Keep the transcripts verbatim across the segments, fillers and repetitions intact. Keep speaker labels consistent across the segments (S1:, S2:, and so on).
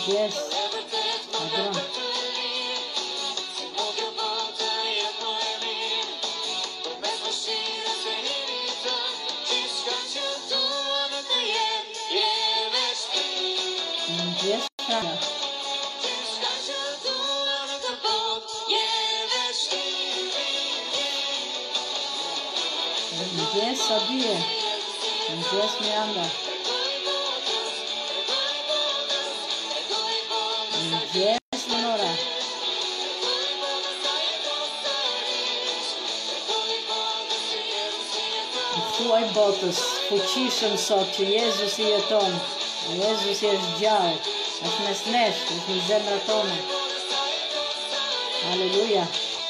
S1: Mëngjes. Adron. Mëngjes, Shana. Mëngjes, Sabie. Mëngjes, Miranda. Mëngjes, Lenora. Thuaj botës, fuqishëm sot që Jezusi jeton. Jezusi është gjallë, është mes nesh, është në zemrat tona. Aleluja.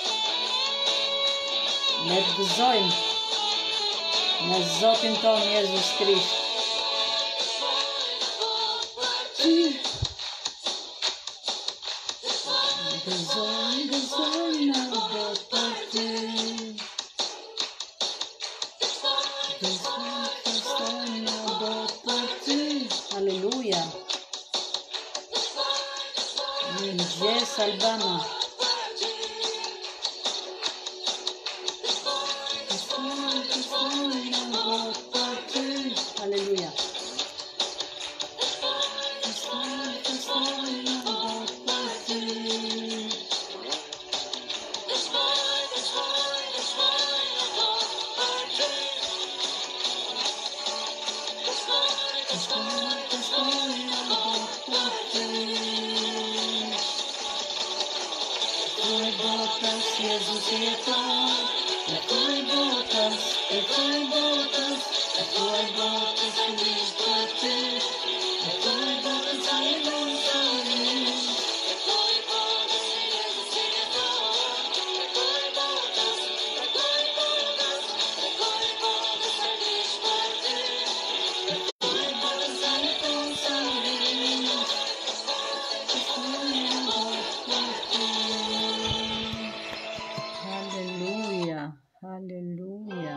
S1: Ne të gëzojmë me Zotin ton Jezus Krisht. Gëzojmë, gëzojmë në botë për ty. Gëzojmë, gëzojmë në botë për ty. Aleluja. Mëngjes, Albana. Gëzojmë, gëzojmë në botë për ty. Aleluja. Gëzojmë, gëzojmë në botë për ty. Thuaj botës, Jezus jeton. E thuaj botës, e thuaj botës, e thuaj botës që ishtë për ty. E thuaj botës që Jezus jeton. E thuaj botës që Jezus jeton. E thuaj botës, e thuaj botës, e thuaj botës që ishtë për ty. E thuaj botës që jeton së rinë. E thuaj botës për ty. Halleluja, halleluja.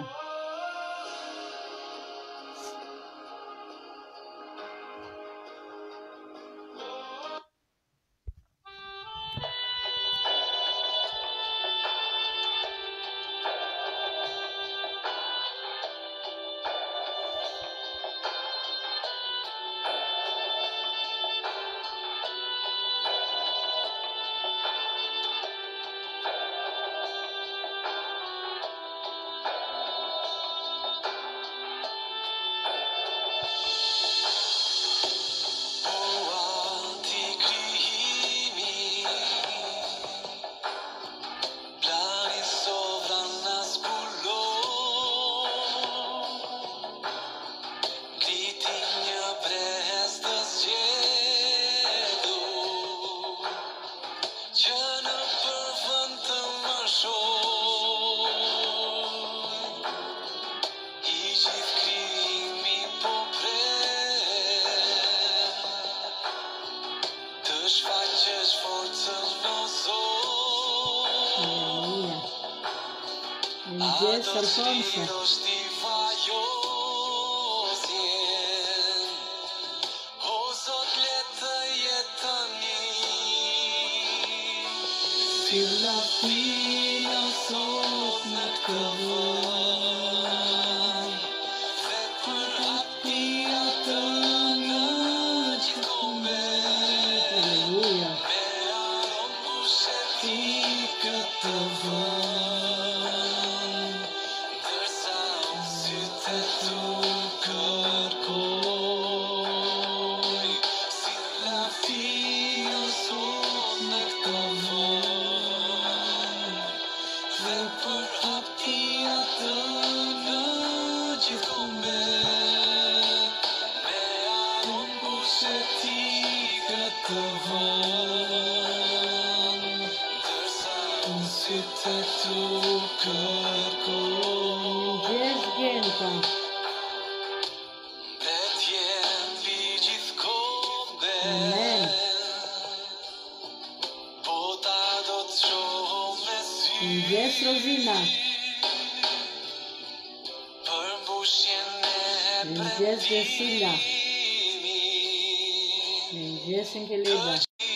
S1: Mëngjes, Alfonso. Silla fila sot në të këvon, dhe për ati atë në që kumet. Aleluja. Me aron bushet ti këtë vën, dërsa unë sytë tu kërkoj. Silla fila sot në këtë vën, dhe për ati atë në gjithë kumet. Me aron bushet ti këtë vën, dërsa unë sytë tu kërkoj. Mëngjes, Genta. Dhe t'jen mbi gjithë kombet. Amen. Bota do të shoh me sy. Mëngjes, Rozina. Për mbushjen e
S2: Mëngjes Vesila.
S1: premtimin, Mëngjesin ke Liba.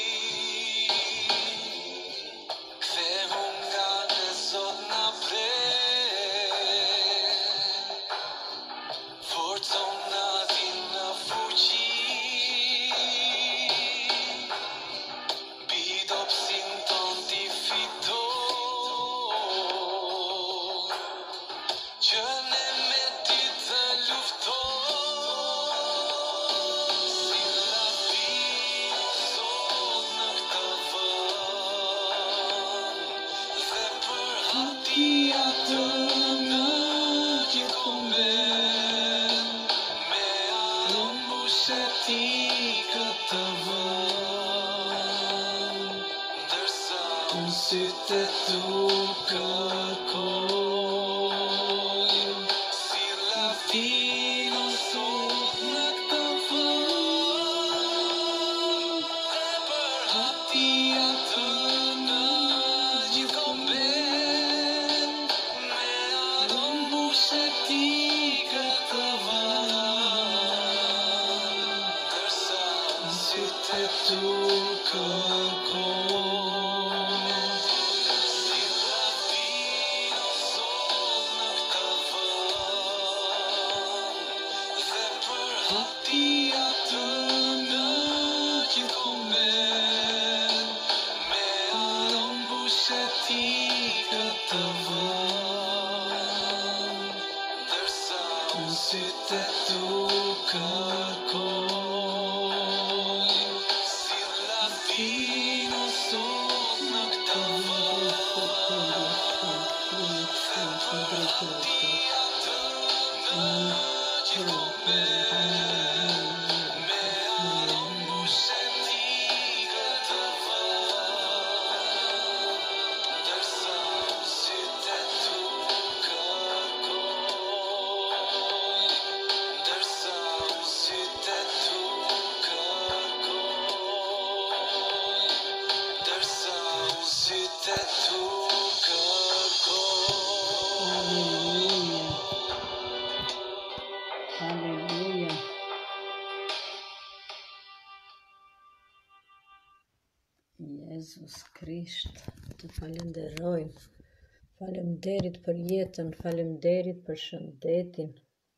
S1: Jezus Krisht, të falenderojmë, falemderit për jetën, falemderit për shëndetin,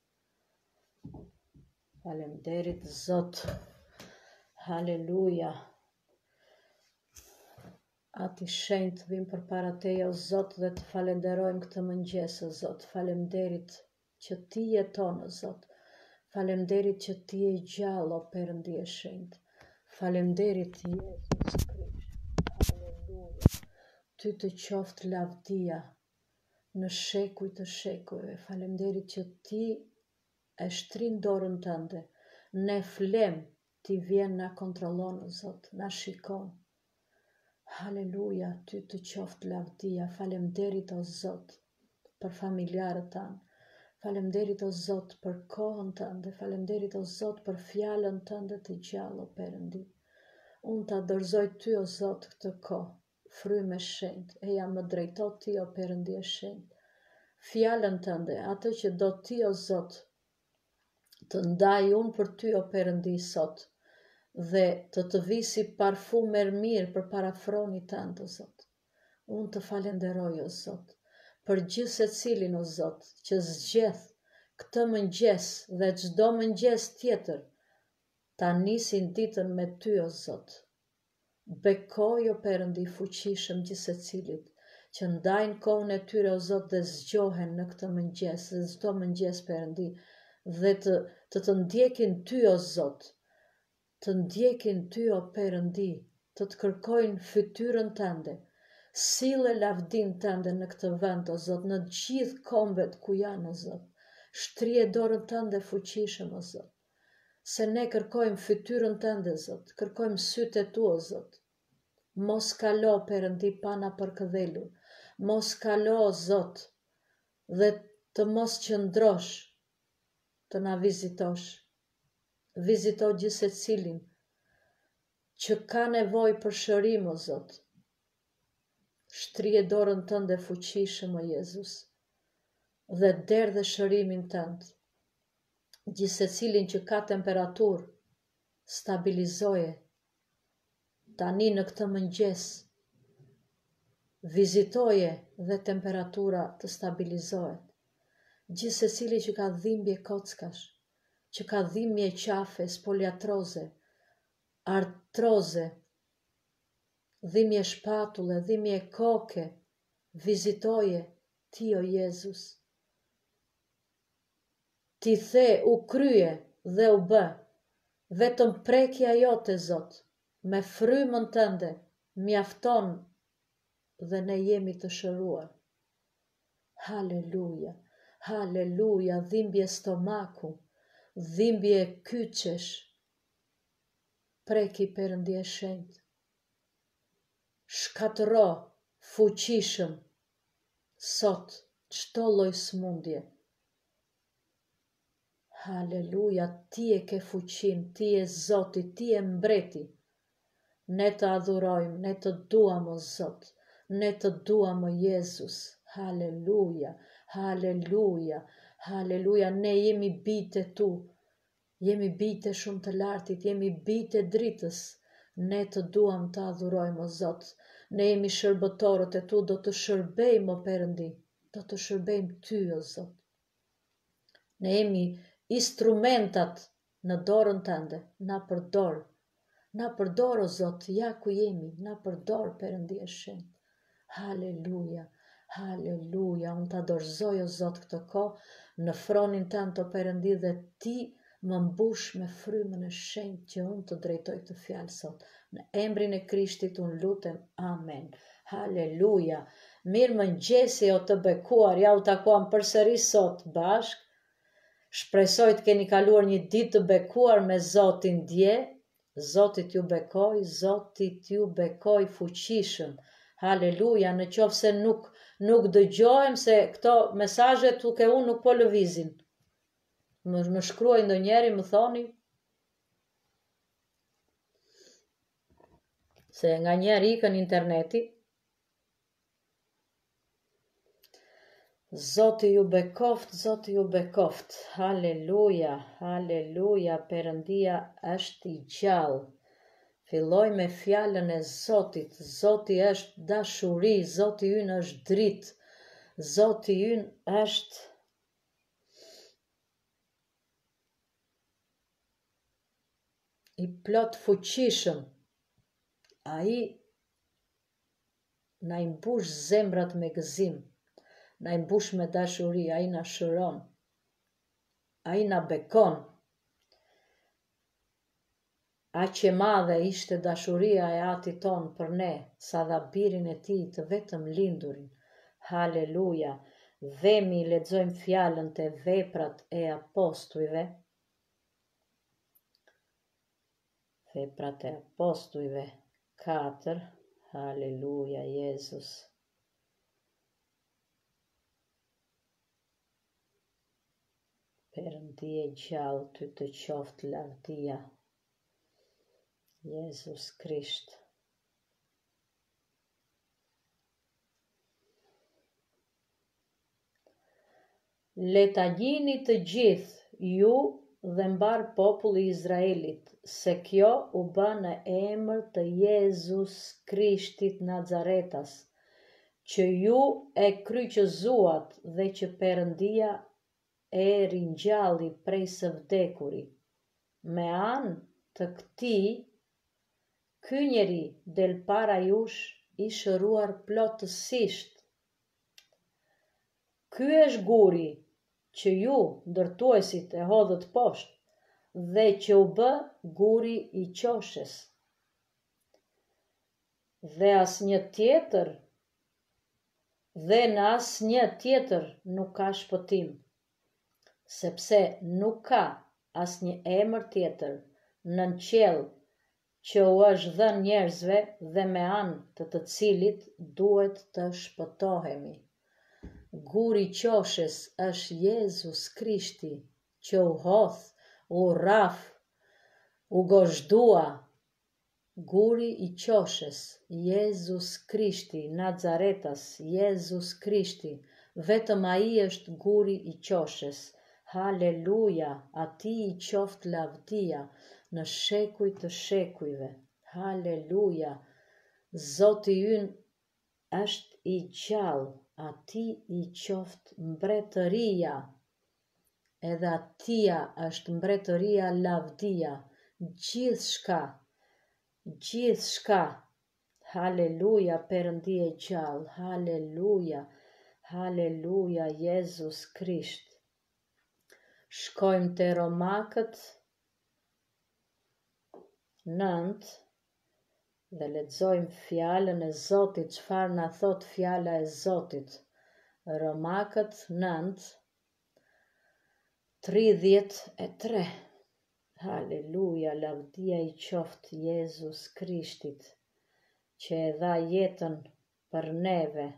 S1: falemderit Zot, haleluja, ati shenjtë vim për para teja o Zot dhe të falenderojmë këtë mëngjes o Zot, falemderit që ti jeton o Zot, falemderit që ti e gjallë o Perëndi e shenjtë, falemderit Jezus Krisht. Ty të qoftë lavdia në shekuj të shekujve. Falemderit që ti e shtrin dorën tënde. Ne flem ti vjen na kontrollon, Zot, na shikon. Haleluja, ty të qoftë lavdia. Falemderit o Zot për familjarët tanë. Falemderit o Zot për kohën tënde. Falemderit o Zot për fjalën tënde të gjallë o Perëndi. Unë ta dorëzoj ty o Zot këtë kohë. Frymë e shenjtë, e jam më drejto ti o Perëndi e shenjtë. Fjalën tënde, atë që do ti o Zot, të ndaj unë për ty o Perëndi sot, dhe të të visi parfum e mirë për para fronit tënd o Zot. Unë të falenderoj o Zot, për gjithë secilin o Zot, që zgjedh këtë mëngjes dhe çdo mëngjes tjetër, ta nisin ditën me ty o Zot. Bekoj o Perëndi fuqishëm gjithë secilit, që ndajnë kohën e tyre o Zot dhe zgjohen në këtë mëngjes, dhe çdo mëngjes Perëndi, dhe të të, të ndjekin ty o Zot, të ndjekin ty o Perëndi, të të kërkojnë fytyrën tënde, sille lavdin tënde në këtë vend o Zot, në gjithë kombet ku janë o Zot, shtrije dorën tënde fuqishëm o Zot. Se ne kërkojmë fytyrën tënde, Zot, kërkojmë sytë e tu, o Zot. Mos kalo, Perëndi, pana për këdhelur, mos kalo, Zot, dhe të mos qëndrosh, të na vizitosh. Vizito gjithë secilin që ka nevojë për shërim, o Zot. Shtrije dorën tënde fuqishëm, o Jezus, dhe derdhe shërimin tënd. Gjithë secilin që ka temperaturë,
S2: stabilizoje tani në këtë mëngjes, vizitoje dhe temperatura të stabilizohet. Gjithë se cili që ka dhimbje kockash, që ka dhimbje qafe, spoliatroze, artroze, dhimbje shpatulle, dhimbje koke, vizitoje ti o Jezus. Ti the u krye dhe u bë, vetëm prekja jote, Zot, me frymën tënde, mjafton dhe ne jemi të shëruar. Haleluja, haleluja, dhimbje stomaku, dhimbje kyçesh, preki Perëndia e shenjtë. Shkatëro fuqishëm sot çdo lloj smundje. Haleluja, ti e ke fuqin, ti e Zoti, ti e mbreti. Ne të adhurojmë, ne të duam o Zot, ne të duam o Jezus. Haleluja, haleluja, haleluja, ne jemi bijtë e tu, jemi bijtë e shumë të lartit, jemi bijtë e dritës, ne të duam të adhurojmë o Zot, ne jemi shërbëtorët e tu, do të shërbejmë o Perëndi, do të shërbejmë ty o Zot. Ne jemi instrumentat në dorën tënde, na përdor, na përdor o Zot, ja ku jemi, na përdor Perëndia e shenjtë. Haleluja, haleluja, unë të dorëzoj o Zot këtë kohë në fronin tënd o Perëndi dhe ti më mbush me frymën e shenjtë që unë të drejtoj këtë fjalë sot. Në emrin e Krishtit unë lutem, amen. Haleluja, mirë mëngjesi o të bekuar, ja u takuam përsëri sot bashk. Shpresoj të keni kaluar një ditë të bekuar me Zotin dje. Zotit ju bekoj, Zotit ju bekoj fuqishëm. Haleluja, në qoftë se nuk, nuk dëgjohem se këto mesazhet duke unë nuk po lëvizin. Më, më shkruaj ndonjëri, më thoni, se nga njerë ikën interneti. Zoti ju bekoft, Zoti ju bekoft. Haleluja, haleluja, Perëndia është i gjallë. Filloj me fjalën e Zotit. Zoti është dashuri, Zoti ynë është dritë, Zoti ynë është i plot fuqishëm. Ai na i mbush zemrat me gëzim, na i mbush me dashuri, ai na shëron, ai na bekon. Aq e madhe ishte dashuria e Atit ton për ne, sa dha birin e tij të vetëm lindurin. Haleluja. Vemi lexojmë fjalën te Veprat e Apostujve. Veprat e Apostujve katër. Haleluja, Jezus. Perëndi e gjallë, ty të qoftë lavdia. Jezus Krisht. Le ta gjini të gjithë ju dhe mbar populli i Izraelit, se kjo u bë në emër të Jezus Krishtit Nazaretas, që ju e kryqëzuat dhe që Perëndia e ringjalli prej së vdekuri. Me anë të këtij, ky njeri del para jush i shëruar plotësisht. Ky është guri që ju, ndërtuesit, e hodhët poshtë dhe që u bë guri i qoshes. Dhe asnjë tjetër, dhe në asnjë tjetër nuk ka shpëtim, sepse nuk ka asnjë emër tjetër nën qiell që u është dhënë njerëzve dhe me anë të të cilit duhet të shpëtohemi. Guri i qoshes është Jezus Krishti, që u hodh, u rraf, u gozhdua. Guri i qoshes, Jezus Krishti, Nazaretas, Jezus Krishti, vetëm ai është guri i qoshes. Haleluja, atij i qoftë lavdia, në shekuj të shekujve. Haleluja! Zoti ynë është i gjallë, ati i qoftë mbretëria, edhe atia është mbretëria lavdia, gjithë shka, gjithë shka. Haleluja, Perëndi i gjallë, haleluja, haleluja, Jezus Krisht. Shkojmë te Romakët nënt dhe lexojmë fjalën e Zotit, çfarë na thot fjala e Zotit. Romakët nënt, tridhjet e tre. Haleluja, lavdia i qoftë Jezus Krishtit, që e dha jetën për neve,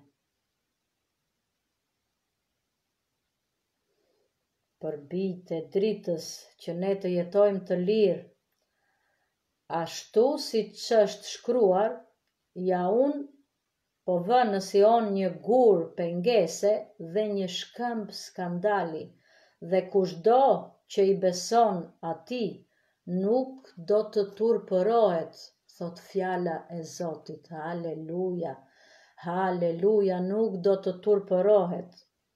S2: për bijtë e dritës, që ne të jetojmë të lirë, ashtu si që është shkruar, ja unë po vë në Sion një gur pengese dhe një shkëmb skandali, dhe kushdo që i beson ati nuk do të turpërohet, thot fjala e Zotit. Haleluja, haleluja, nuk do të turpërohet.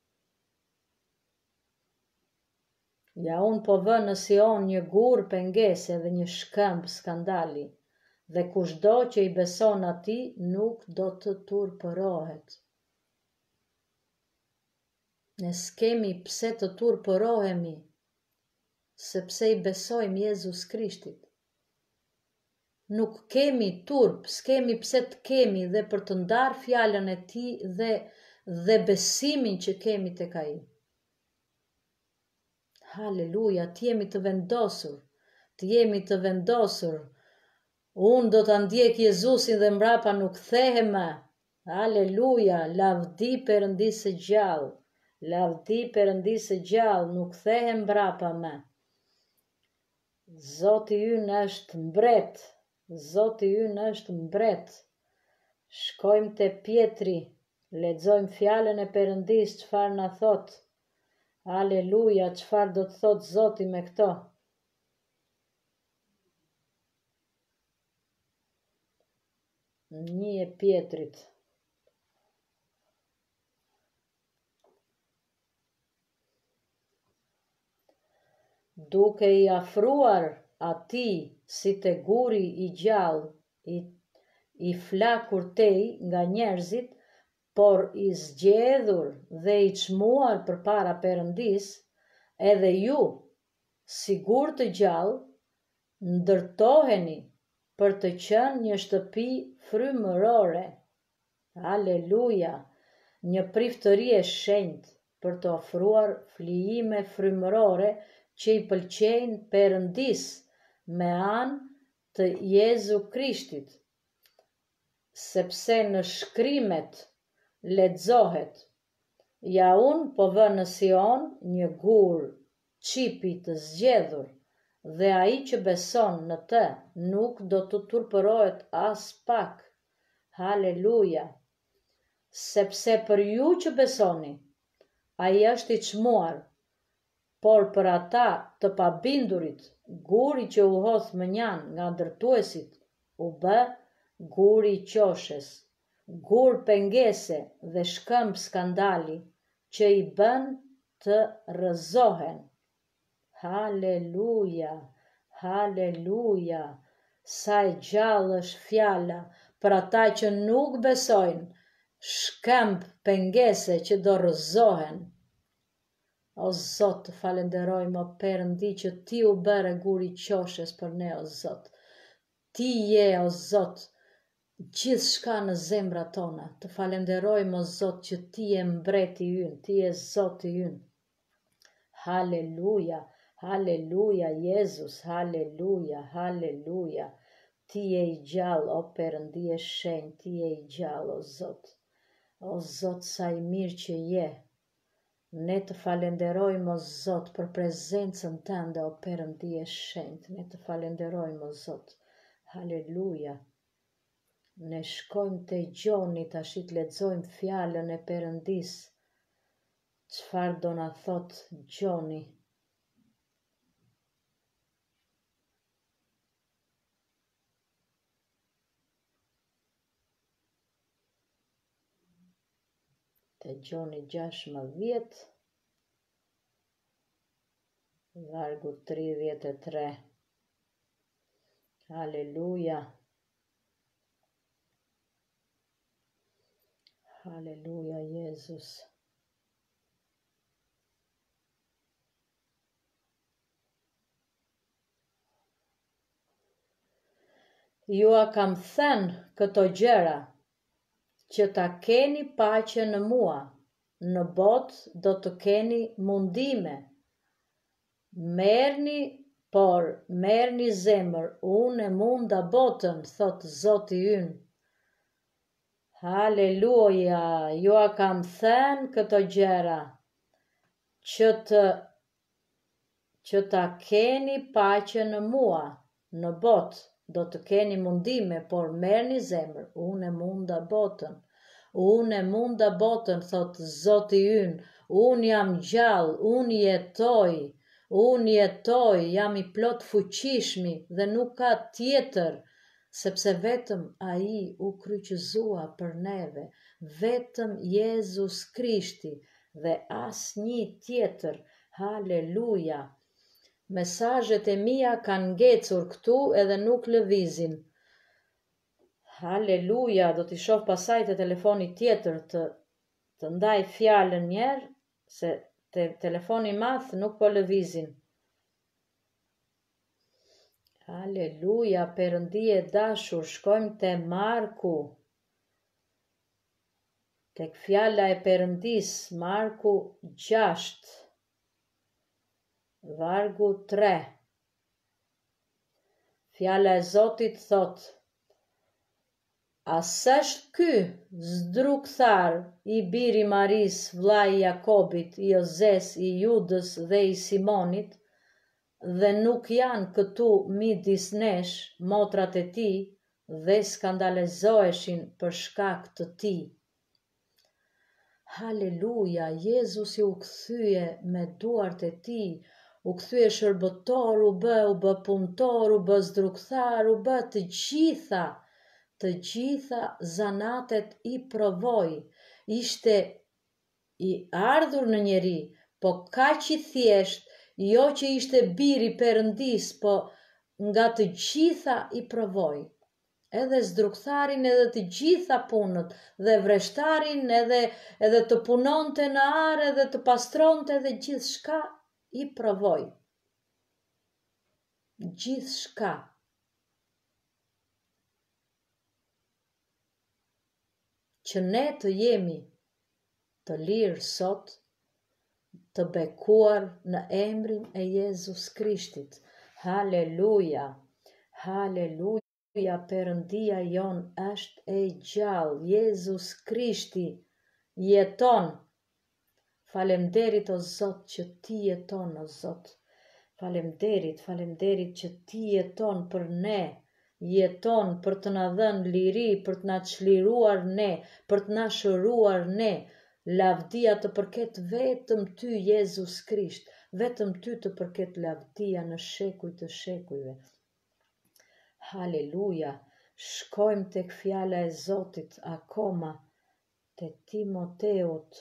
S2: Ja unë po vë në Sion një gur pengese dhe një shkëmb skandali, dhe kushdo që i beson ati nuk do të turpërohet. Ne s'kemi pse të turpërohemi, sepse i besojmë Jezus Krishtit. Nuk kemi turp, s'kemi pse të kemi dhe për të ndarë fjalën e tij dhe dhe besimin që kemi tek ai. Haleluja, të jemi të vendosur, të jemi të vendosur. Unë do të ndjek Jezusin dhe mbrapa nuk kthehem më. Haleluja, lavdi Perëndisë së gjallë, lavdi Perëndisë së gjallë, nuk kthehem mbrapa më. Zoti ynë është mbret, Zoti ynë është mbret. Shkojmë te Pjetri, lexojmë fjalën e Perëndisë, çfarë na thot. Aleluja, çfarë do të thot Zoti me këto? Një e Pjetrit. Duke i afruar atij si te guri i gjallë, i, i flakur tej nga njerëzit, por i zgjedhur dhe i çmuar përpara Perëndis, edhe ju, si gur të gjallë, ndërtoheni për të qenë një shtëpi frymërore. Aleluja, një priftëri e shenjtë për të ofruar flijime frymërore që i pëlqejnë Perëndis me anë të Jezu Krishtit, sepse në shkrimet lexohet: ja unë po vë në Sion një gur qipi të zgjedhur, dhe ai që beson në të nuk do të turpërohet as pak. Haleluja, sepse për ju që besoni, ai është i çmuar, por për ata të pabindurit, guri që u hodh mënjan nga ndërtuesit u bë guri i qoshes, gur pengese dhe shkëmb skandali që i bën të rrëzohen. Haleluja, haleluja, sa e gjallë është fjala për ata që nuk besojnë, shkëmb pengese që do rrëzohen. O Zot, të falenderojmë, o Perëndi, që ti u bëre guri i qoshes për ne, o Zot. Ti je, o Zot, gjithë shka në zemra tona. Të falenderojmë, o Zot, që ti je mbreti ynë, ti je Zoti ynë. Haleluja, haleluja, Jezus, haleluja, haleluja. Ti je i gjallë, o Perëndi e shenjtë, ti je i gjallë, o Zot. O Zot, sa i mirë që je. Ne të falenderojmë, o Zot, për prezencën tënde, o Perëndi e shenjtë. Ne të falenderojmë, o Zot. Haleluja. Ne shkojmë te Gjoni, tash të lexojmë fjalën e Perëndis. Çfarë do na thot Gjoni? Te Gjoni gjashtë-mbëdhjetë, vargu tridhjetë e tre. Haleluja. Haleluja, Jezus. Ju a kam thënë këto gjëra, që ta keni paqe në mua, në botë do të keni mundime. Merrni, por merrni zemër, unë e munda botën, thot Zoti ynë. Haleluja, ju a kam thënë këto gjëra, që të që ta keni paqe në mua, në botë do të keni mundime, por merrni zemër, unë e munda botën. Unë e munda botën, thot Zoti ynë, unë jam gjallë, unë jetoj, unë jetoj, jam i plot fuqishmi dhe nuk ka tjetër, sepse vetëm ai u kryqëzua për neve, vetëm Jezus Krishti dhe asnjë tjetër. Haleluja. Mesazhet e mia kanë ngecur këtu edhe nuk lëvizin. Haleluja, do t'i shoh pasaj të telefoni tjetër të, të ndaj fjalën njerë, se te telefoni madh nuk po lëvizin. Haleluja, Perëndi e dashur, shkojmë te Marku. Tek fjala e Perëndis, Marku gjashtë, vargu tre. Fjala e Zotit thot: A s'është ky zdrukthar i biri Maris, vllai i Jakobit, i Jozes, i Judës dhe i Simonit, dhe nuk janë këtu midis nesh motrat e tij dhe skandalizoheshin për shkak të tij. Haleluja, Jezusi u kthye me duart e tij, u kthye shërbëtor, u bë, u bë punëtor, u bë zdrukthar, u bë të gjitha, të gjitha zanatet i provoi. Ishte i ardhur në njeri, po kaq i thjesht, jo që ishte biri Perëndis, po nga të gjitha i provoi. Edhe zdruktharin, edhe të gjitha punët, dhe vreshtarin, edhe, edhe të punonte në arë, edhe të pastronte, edhe gjithë shka i provoi. Gjithë shka. Që ne të jemi të lirë sot, të bekuar në emrin e Jezus Krishtit. Haleluja, haleluja, Perëndia jon është e gjallë, Jezus Krishti jeton. Falemderit o Zot që ti jeton o Zot. Falemderit, falemderit që ti jeton për ne, jeton për të na dhënë liri, për të na çliruar ne, për të na shëruar ne. Lavdia të përket vetëm ty, Jezus Krisht, vetëm ty të përket lavdia në shekuj të shekujve. Haleluja, shkojmë tek fjala e Zotit akoma, te Timoteut.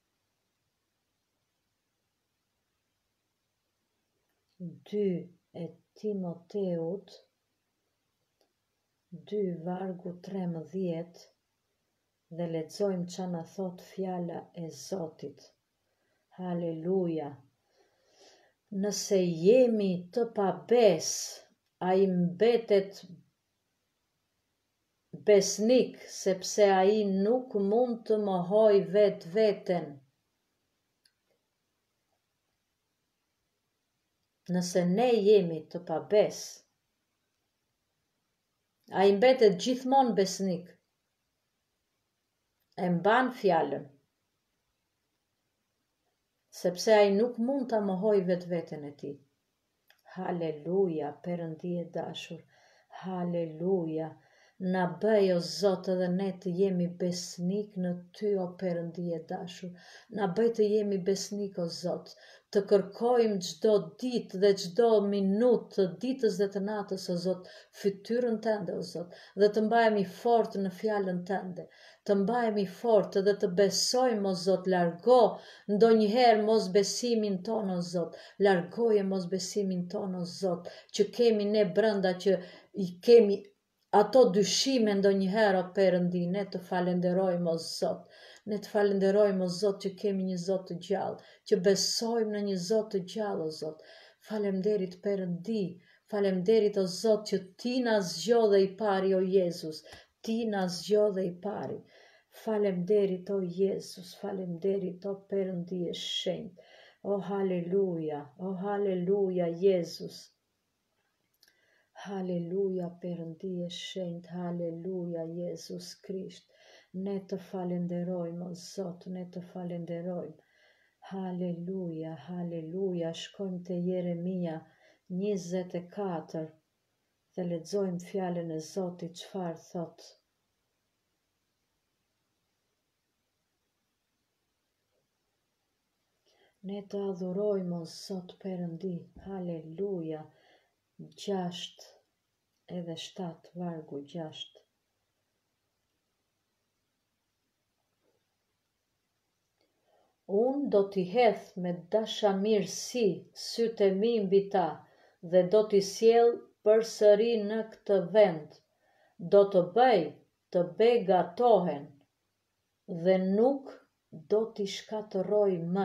S2: Dy e Timoteut, dy vargu tremëdhjetë, dhe lexojmë që na thot fjala e Zotit. Haleluja. Nëse jemi të pabes, ai mbetet besnik, sepse ai nuk mund të mohoj vetë veten. Nëse ne jemi të pabes, ai mbetet gjithmonë besnik. E mban fjalën, sepse ai nuk mund ta mohoj vetveten e tij. Haleluja, Perëndi i dashur. Haleluja. Na bëj, o Zot, edhe ne të jemi besnik në Ty, o Perëndi e dashur. Na bëj të jemi besnik, o Zot, të kërkojmë çdo ditë dhe çdo minutë të ditës dhe të natës, o Zot, fytyrën Tënde, o Zot, dhe të mbahemi fort në fjalën Tënde, të mbahemi fort dhe të besojmë, o Zot, largo ndonjëherë mos besimin tonë, o Zot, largoje mos besimin tonë, o Zot, që kemi ne brenda, që i kemi ato dyshime ndonjëherë, o Perëndi, ne të falenderojmë, o Zot. Ne të falenderojmë, o Zot, që kemi një Zot të gjallë, që besojmë në një Zot të gjallë, o Zot. Falemderit, Perëndi, falemderit, o Zot, që Ti na zgjodhe i pari, o Jezus, Ti na zgjodhe i pari. Falemderit, o Jezus, falemderit, o Perëndi e shenjtë. O haleluja, o haleluja, Jezus. Haleluja, Perëndi e shenjtë, haleluja, Jezus Krisht. Ne të falenderojmë, o Zot, ne të falenderojmë. Haleluja, haleluja, shkojmë te Jeremia njëzet e katër dhe lexojmë fjalën e Zotit çfarë thot. Ne të adhurojmë, o Zot Perëndi, haleluja. Gjasht edhe shtat, vargu gjasht. Unë do t'i hedh me dashamirësi sytë e mi mbi ta dhe do t'i sjell përsëri në këtë vend. Do të bëj të begatohen dhe nuk do t'i shkatërroj më.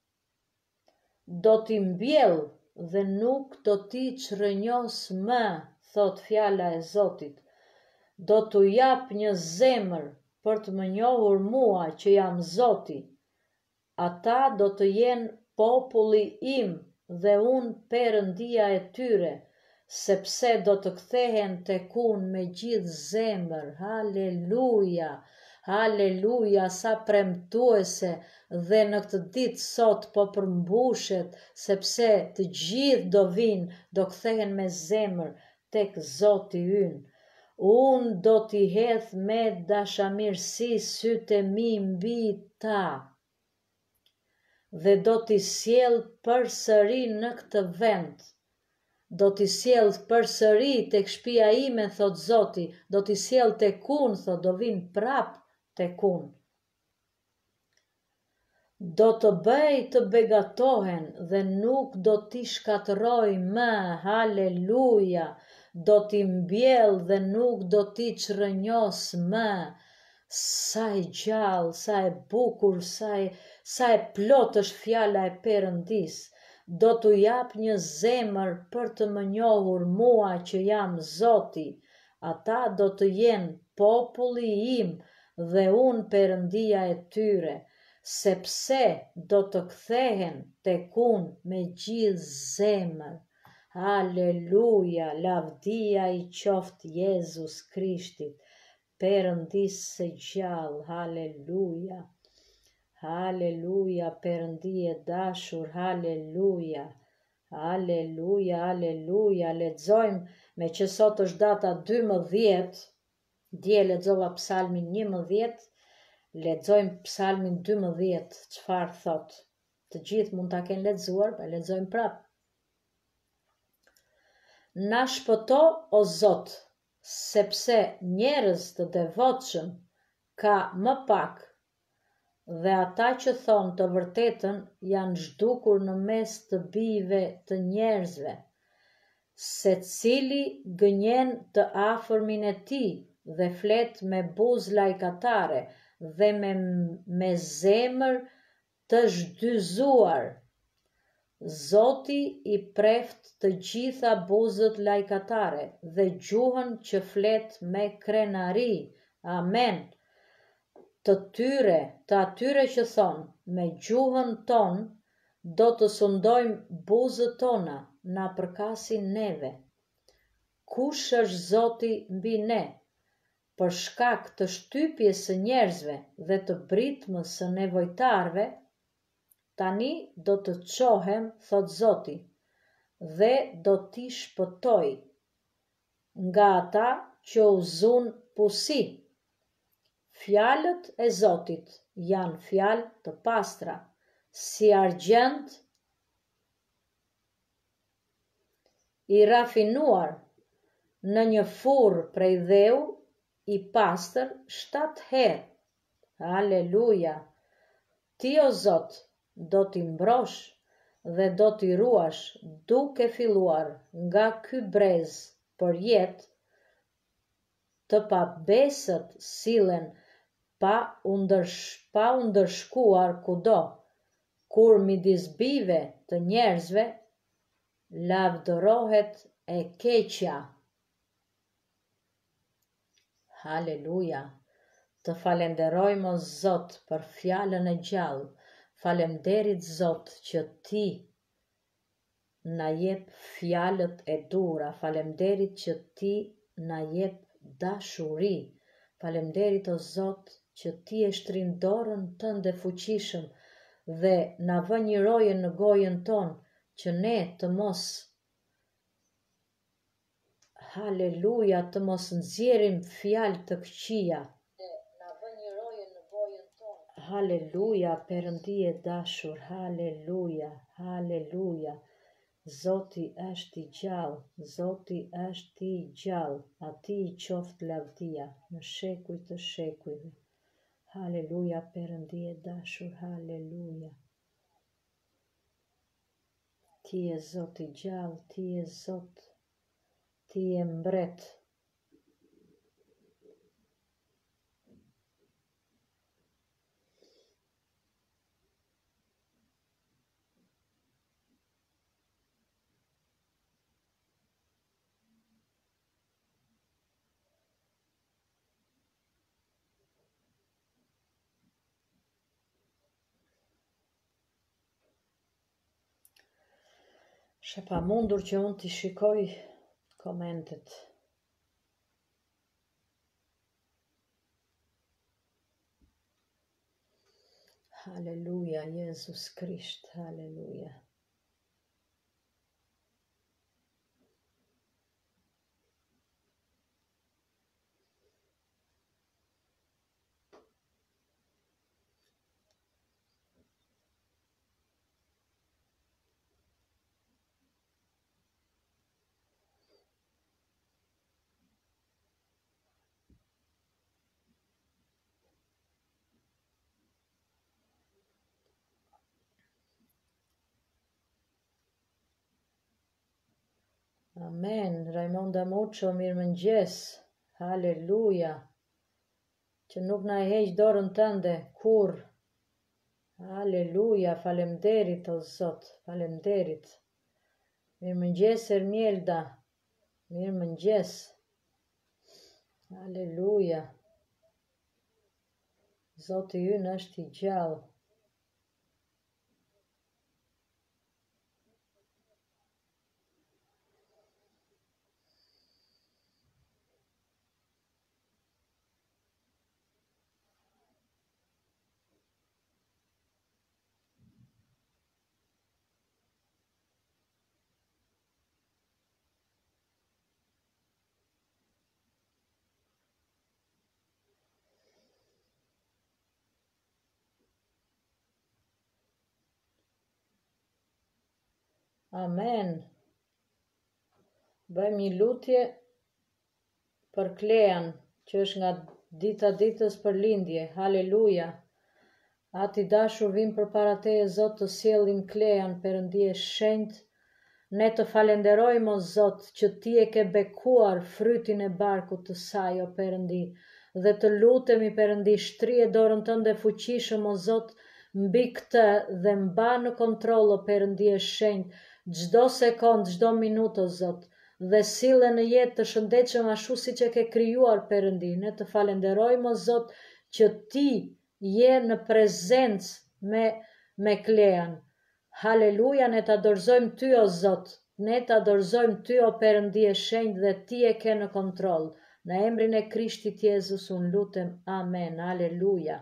S2: Do t'i mbjell dhe nuk do t'i çrënjos më, thot fjala e Zotit. Do t'u jap një zemër për të më njohur mua që jam Zoti. Ata do të jenë populli im dhe unë Perëndia e tyre, sepse do të kthehen tek unë me gjithë zemër. Haleluja, haleluja, sa premtuese dhe në këtë ditë sot po përmbushet, sepse të gjithë do vinë, do kthehen me zemër tek Zoti ynë. Unë do t'i hedh me dashamirësi sytë e mi mbi ta dhe do t'i sjell përsëri në këtë vend. Do t'i sjell përsëri tek shtëpia ime, thot Zoti, do t'i sjell tek unë, thot, do vinë prap tek unë. Do të bëj të begatohen dhe nuk do t'i shkatërroj më, haleluja. Do t'i mbjell dhe nuk do t'i çrënjos më. Sa e gjallë, sa e bukur, sa e, sa e plot është fjala e Perëndis. Do t'u jap një zemër për të më njohur mua që jam Zoti. Ata do të jenë populli im dhe unë Perëndia e tyre, sepse do të kthehen tek unë me gjithë zemër. Haleluja, lavdia i qoftë Jezus Krishtit, Perëndis së gjallë, haleluja. Haleluja, Perëndi e dashur, haleluja. Haleluja, haleluja. Lexojmë me që sot është data dymbëdhjetë, dje lexova Psalmin njëmbëdhjetë, lexojmë Psalmin dymbëdhjetë, çfarë thot. Të gjithë mund ta kenë lexuar, pa lexojmë prap. Na shpëto, o Zot, sepse njerëz të devotshëm ka më pak, dhe ata që thonë të vërtetën janë zhdukur në mes të bijve të njerëzve. Secili gënjen të afërmin e tij dhe flet me buzë lajkatare dhe me, me zemër të zhdyzuar. Zoti i preft të gjitha buzët lajkatare dhe gjuhën që flet me krenari. Amen. Të tyre, të atyre që thonë, me gjuhën tonë do të sundojmë buzët tona, na përkasin neve. Kush është Zoti mbi ne? Për shkak të shtypjes së njerëzve dhe të britmës së nevojtarve, tani do të çohem, thot Zoti, dhe do t'i shpëtoj nga ata që u zun pusi. Fjalët e Zotit janë fjalë të pastra, si argjend i rafinuar në një furrë prej dheu i pastër shtatë herë. Haleluja! Ti o Zot do t'i mbrosh dhe do t'i ruash duke filluar nga ky brez për jetë. Të pabesët sillen pa u ndërsh- pa u ndërshkuar kudo, kur midis bijve të njerëzve lavdërohet e keqja. Haleluja! Të falenderojmë o Zot për fjalën e gjallë. Falemderit Zot që ti na jep fjalët e dura. Falemderit që ti na jep dashuri. Falemderit o Zot që ti e shtrin dorën tënde fuqishëm dhe na vë një roje në gojën tonë që ne të mos Haleluja, të mos nxjerrim fjalë të këqija. Haleluja, Perëndie dashur, haleluja, haleluja. Zoti është i gjallë, Zoti është i gjallë, ati i qoftë lavdia në shekuj të shekujve. Haleluja, Perëndie dashur, haleluja. Ti je Zot i gjallë, ti je Zot, ti je mbret. Shë pa mundur që unë t'i shikoj komentet. Haleluja, Jezus Krisht, haleluja. Amen, Raimonda Muço, mirë mëngjes, haleluja, që nuk na e heq dorën tënde, kur, haleluja, falemderit o Zot, falemderit, mirë mëngjes Ermielda, mirë mëngjes, haleluja, Zoti ynë është i gjallë. Amen. Bëjmë një lutje për Klean, që është nga dita ditës për lindje. Haleluja. Ati dashur vim për para teje, Zot, të sjellim Klean, Perëndie shenjtë. Ne të falenderojmë o Zot që ti e ke bekuar frytin e barkut të saj, o Perëndi, dhe të lutemi, Perëndi, shtrije dorën tënde fuqishëm, o Zot, mbi këtë dhe mba në kontroll, o Perëndie shenjtë, çdo sekond, çdo minutë, o Zot, dhe sille në jetë të shëndetshëm ashtu siç e ke krijuar, Perëndi. Ne të falenderojmë, o Zot, që ti je në prezencë me me Klean. Haleluja, ne të adorzojmë ty, o Zot, ne të adorzojmë ty, o Perëndie shenjtë, dhe ti e ke në kontroll. Në emrin e Krishtit Jezus unë lutem, amen, haleluja.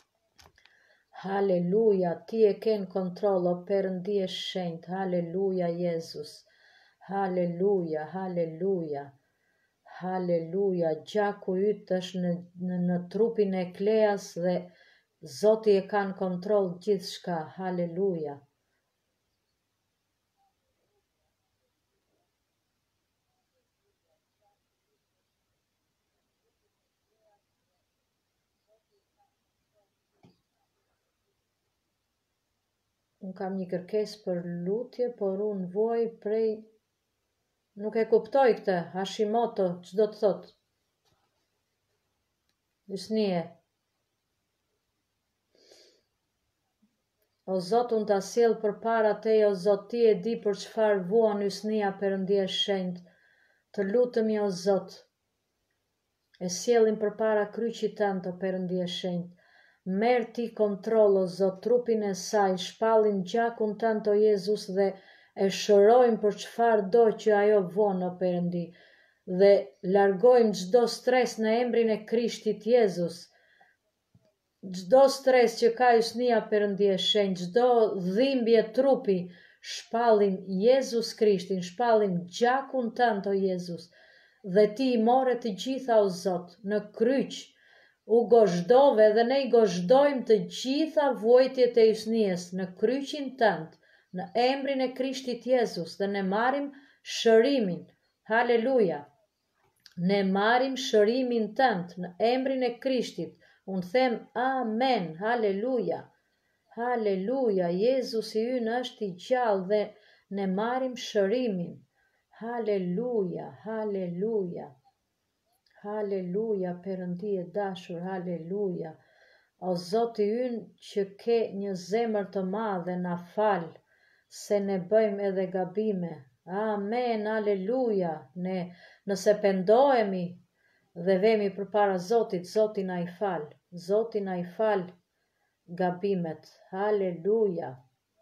S2: Haleluja, ti e ke në kontroll, o Perëndie shenjtë, haleluja, Jezus. Haleluja, haleluja, Haleluja, gjaku yt është në, në, në trupin e Kleas dhe Zoti e ka në kontroll gjithçka. Haleluja. Unë kam një kërkesë për lutje, por unë vuaj prej... Nuk e kuptoj këtë, Hashimoto, që do të thot? Ysnie. O Zot, unë ta sjell përpara Teje, o Zot, Ti e di për çfarë vuan Ysnia Perëndia e shenjtë. Të lutemi, o Zot, e sjellim përpara kryqit tënd, o Perëndia e shenjtë. Merë Ti kontroll, o Zot, trupin e saj, shpallin gjakun tënd, o Jezus, dhe e shërojmë për çfarë do që ajo von, o Perëndi, dhe largojmë çdo stres në emrin e Krishtit Jezus. Çdo stres që ka Ysnia Perëndia e shenjtë, çdo dhimbje trupi, shpallim Jezus Krishtin, shpallim gjakun tënd, o Jezus, dhe Ti i more të gjitha, o Zot, në kryq. U gozhdove dhe ne i gozhdojmë të gjitha vojtjet e Ysnies në kryqin tënd, në emrin e Krishtit Jezus, dhe ne marrim shërimin. Haleluja. Ne marrim shërimin tënd në emrin e Krishtit. Unë them amen. Haleluja. Haleluja. Jezusi ynë është i gjallë dhe ne marrim shërimin. Haleluja. Haleluja. Haleluja, Perëndi e dashur, haleluja. O Zoti ynë që ke një zemër të madhe, na fal, se ne bëjmë edhe gabime. Amen, haleluja. Ne nëse pendohemi dhe vemi përpara Zotit, Zoti na i fal. Zoti na i fal gabimet. Haleluja.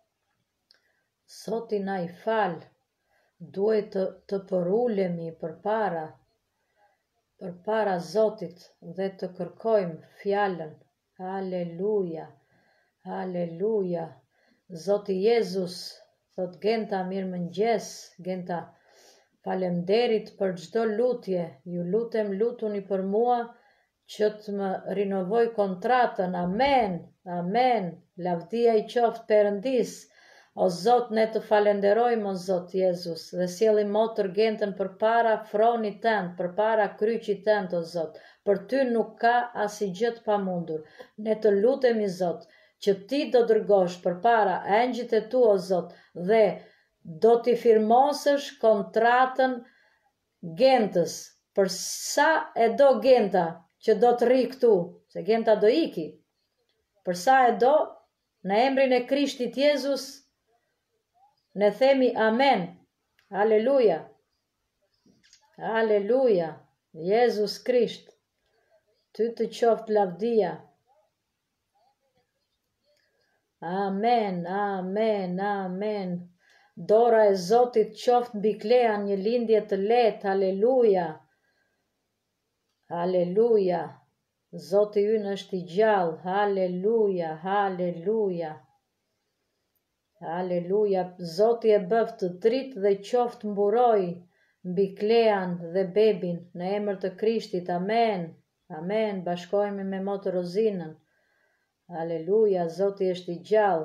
S2: Zoti na i fal. Duhet të, të përulemi përpara për para Zotit dhe të kërkojmë fjallën. Haleluja, haleluja. Zoti Jezus, thot Genta mirë mëngjes, Genta falemderit për çdo lutje, ju lutem lutuni për mua që të më rinovoj kontratën. Amen, amen. Lavdia i qoftë Perëndis. O Zot, ne të falenderojmë, o Zot Jezus, dhe sjellim motër Gentën për para fronit tënd, për para kryqit tënd, o Zot. Për Ty nuk ka asgjë të pamundur. Ne të lutemi, Zot, që Ti do dërgosh për para engjëjt e Tu, o Zot, dhe do t'i firmosësh kontratën Gentës, për sa e do Genta që do të rri këtu, se Genta do iki, për sa e do, në emrin e Krishtit Jezus, ne themi amen. Haleluja. Haleluja. Jezus Krisht, Ty të qoftë lavdia. Amen, amen, amen. Dora e Zotit qoftë mbi Klean, një lindje të lehtë. Haleluja. Haleluja. Zoti ynë është i gjallë. Haleluja, haleluja. Haleluja. Zoti e bëft të dritë dhe qoftë mburoj mbi Klean dhe bebin në emër të Krishtit. Amen. Amen. Bashkohemi me motë Rozinën. Haleluja. Zoti është i gjallë.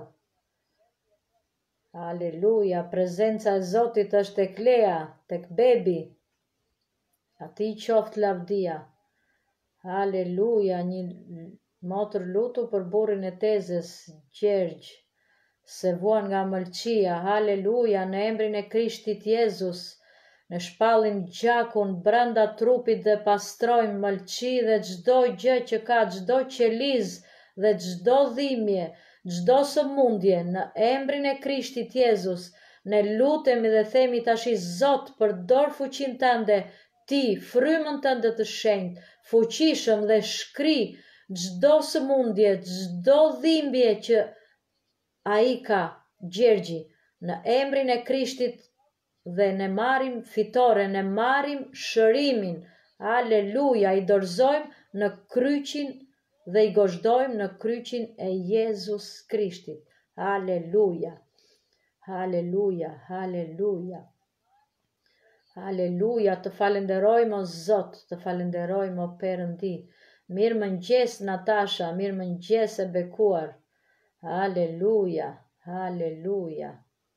S2: Haleluja. Prezenca e Zotit është tek Klea, tek bebi. Ati qoftë lavdia. Haleluja. Një motër lutu për burrin e tezës, Gjergj, se vuan nga mëlçia. Haleluja. Në emrin e Krishtit Jezus, ne shpallim gjakun brenda trupit dhe pastrojmë mëlçi dhe çdo gjë që ka, çdo qeliz dhe çdo dhimbje, çdo sëmundje, në emrin e Krishtit Jezus. Ne lutemi dhe themi tash, Zot, përdor fuqinë tënde, Ti, frymën tënde të shenjtë, fuqishëm, dhe shkri çdo sëmundje, çdo dhimbje që ai ka, Gjergji, në emrin e Krishtit, dhe ne marrim fitore, ne marrim shërimin. Aleluja. I dorëzojmë në kryqin dhe i gozhdojmë në kryqin e Jezus Krishtit. Aleluja. Haleluja, haleluja. Aleluja, të falenderojmë o Zot, të falenderojmë o Perëndi. Mirë mëngjes Natasha, mirë mëngjes e bekuar. Aleluja, aleluja.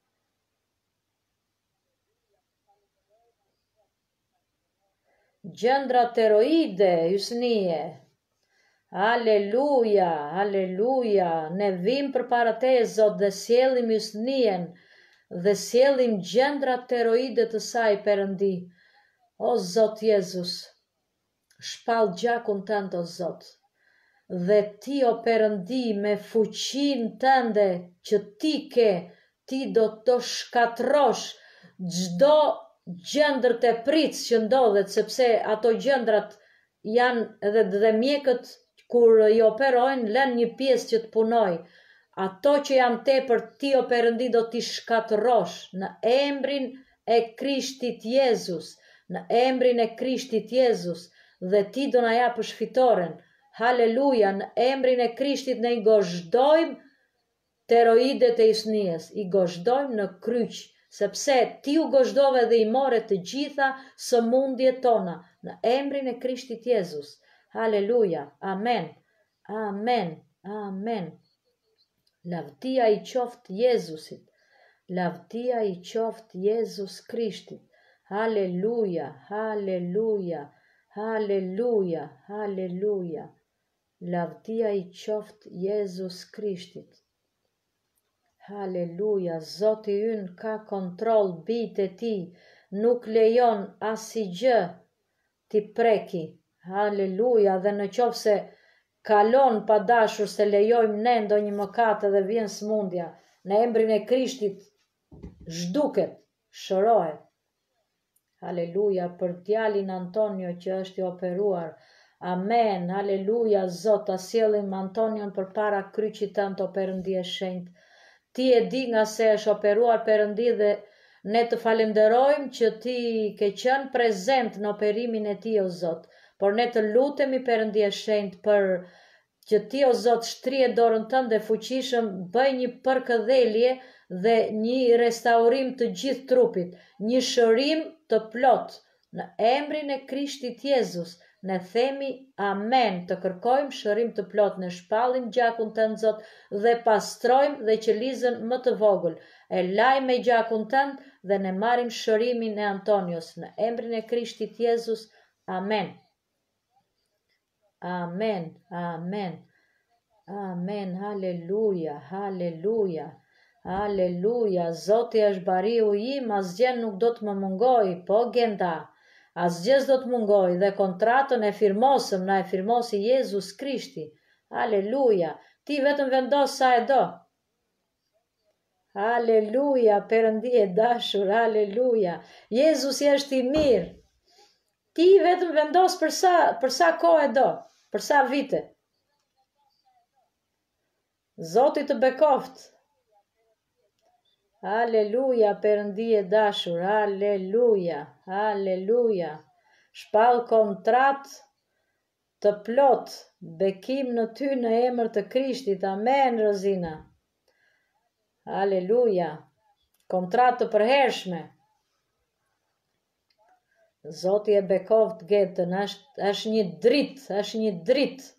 S2: Gjëndra tiroide, Hysnie. Aleluja, aleluja. Ne vim përpara teje Zot dhe sjellim Hysnien dhe sjellim gjëndra tiroide të saj Perëndi. O Zot Jezus, shpall gjakun tënd o Zot. Dhe ti o Perëndi me fuqinë tënde që ti ke, ti do të shkatrosh çdo gjëndër të pritës që ndodhet, sepse ato gjëndrat janë edhe dhe mjekët kur i operojnë lën një pjesë që të punoj. Ato që janë tepër ti o Perëndi do t'i shkatrosh në emrin e Krishtit Jezus, në emrin e Krishtit Jezus, dhe ti do na japësh fitoren. Haleluja, në emrin e Krishtit ne i gozhdojmë tiroidet e Hysnies, i gozhdojmë në kryq, sepse ti u gozhdove dhe i more të gjitha sëmundjet tona, në emrin e Krishtit Jezus. Haleluja, amen, amen, amen. Lavdia i qoftë Jezusit, lavdia i qoftë Jezus Krishtit. Haleluja, haleluja, haleluja, haleluja. Lavdia i qoftë Jezus Krishtit. Haleluja, Zoti ynë ka kontrol bijtë e ti, nuk lejon asgjë ti preki. Haleluja, dhe në qoftë se kalon pa dashur se lejojmë ne ndonjë mëkat dhe vjen smundja, në emrin e Krishtit zhduket, shërohet. Haleluja, për djalin Antonio që është i operuar. Amen, haleluja, Zot, ta sjellim Antonion përpara kryqit tënd o Perëndi e shenjtë. Ti e di nga se është operuar Perëndi dhe ne të falenderojmë që ti ke qenë prezent në operimin e tij o Zot. Por ne të lutemi Perëndi e shenjtë për që ti o Zot shtrije dorën tënde fuqishëm, bëj një përkëdhelje dhe një restaurim të gjithë trupit, një shërim të plot në emrin e Krishtit Jezus. Ne themi amen, të kërkojmë shërim të plot, ne shpallim gjakun tënd Zot dhe pastrojmë dhe qelizën më të vogël. E lajmë me gjakun tënd dhe ne marrim shërimin e Antonios në emrin e Krishtit Jezus. Amen. Amen, amen. Amen, haleluja, haleluja. Haleluja, Zoti është bariu im, asgjë nuk do të më mungoj, po gjenda. Asgjë do të mungoj dhe kontratën e firmosëm, na e firmosi Jezus Krishti. Haleluja, ti vetëm vendos sa e do. Haleluja, Perëndi e dashur, haleluja. Jezusi është i mirë. Ti vetëm vendos për sa, për sa kohë e do, për sa vite. Zoti të bekoft. Aleluja, Perëndi e dashur, aleluja, aleluja. Shpall kontrat të plot, bekim në ty në emër të Krishtit, amen, Rozina. Aleluja, kontrat të përhershme. Zoti e bekoft getën, është, është një dritë, është një dritë.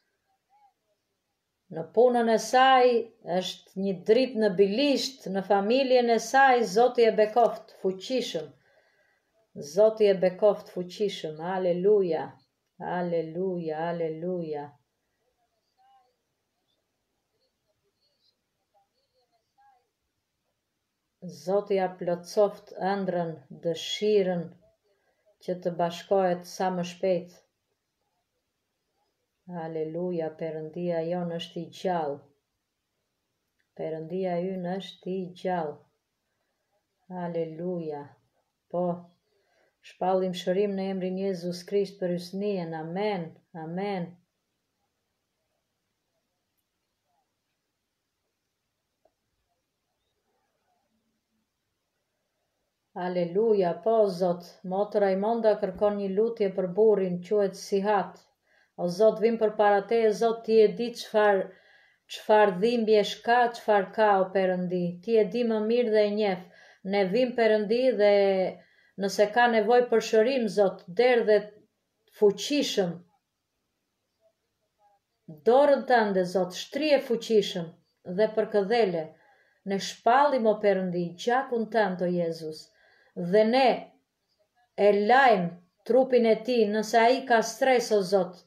S2: Në punën e saj, është një dritë në bilisht, në familjen e saj, Zoti e bekoft fuqishëm. Zoti e bekoft fuqishëm, aleluja, aleluja, aleluja. Zoti ja plotësoft ëndrrën, dëshirën që të bashkohet sa më shpejt. Aleluja, Perëndia jonë është i gjallë. Perëndia ynë është i gjallë. Aleluja. Po, shpallim shërim në emrin Jezus Krisht për Hysnien. Amen, amen. Aleluja, po Zot, motra Raimonda kërkon një lutje për burrin, quhet Sihat. O Zot, vim përpara teje, Zot, ti e di çfarë çfarë dhimbje ka, çfarë ka o Perëndi. Ti e di më mirë dhe e njeh. Ne vim Perëndi dhe Nëse ka nevoj për shërim, Zot, derë dhe fuqishëm, dorën tënde, Zot, shtrije fuqishëm dhe për këdhele, ne shpallim o Perëndi gjakun tënd, o Jezus, dhe ne e lajmë trupin e ti, nëse ai ka stres, o Zot,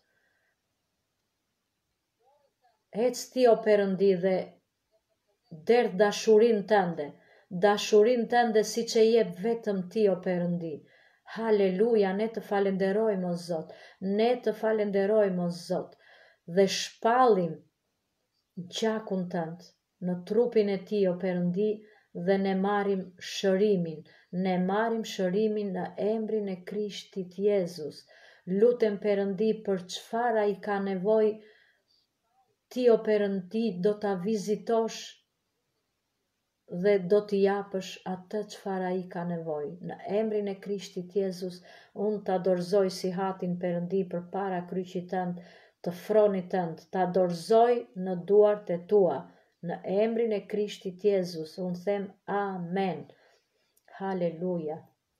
S2: ec ti, o Perëndi, dhe derë dashurin tënde, dashurin tënde si që jep vetëm ti, o Perëndi. Haleluja, ne të falenderojmë, o Zot, ne të falenderojmë, o Zot, dhe shpallim gjakun tënd në trupin e ti, o Perëndi, dhe ne marim shërimin, ne marim shërimin në emrin e Krishtit Jezus. Lutem Perëndi për çfarë ai ka nevojë, ti, o Perëndi, do ta vizitosh dhe do t'i japësh atë çfarë ai ka nevojë. Në emrin e Krishtit Jezus, unë ta dorëzoj si hatin Perëndi përpara kryqit tënd, të fronit tënd, ta dorëzoj në duart e tua. Në emrin e Krishtit Jezus, unë them amen. Haleluja.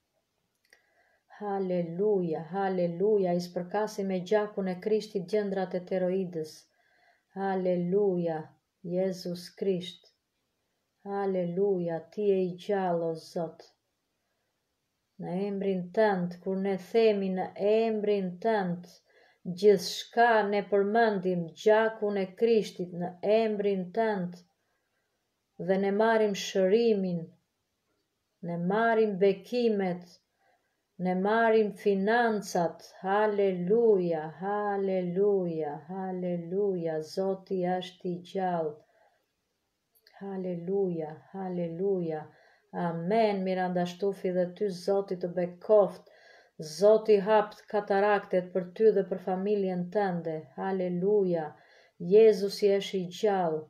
S2: Haleluja, haleluja, i spërkasi me gjakun e Krishtit gjendrat e teroidës. Haleluja, Jezus Krisht. Haleluja, ti e i gjallë, o Zot. Në emrin tënd, kur ne themi në emrin tënd, gjithçka ne përmendim gjakun e Krishtit në emrin tënd, dhe ne marim shërimin, ne marim bekimet, ne marim financat. Haleluja, haleluja, haleluja, Zoti është i gjallë. Haleluja, haleluja, amen. Miranda Shtufi, dhe ty Zoti të bekoft, Zoti hapt kataraktet për ty dhe për familjen tënde. Haleluja, Jezusi është i gjallë.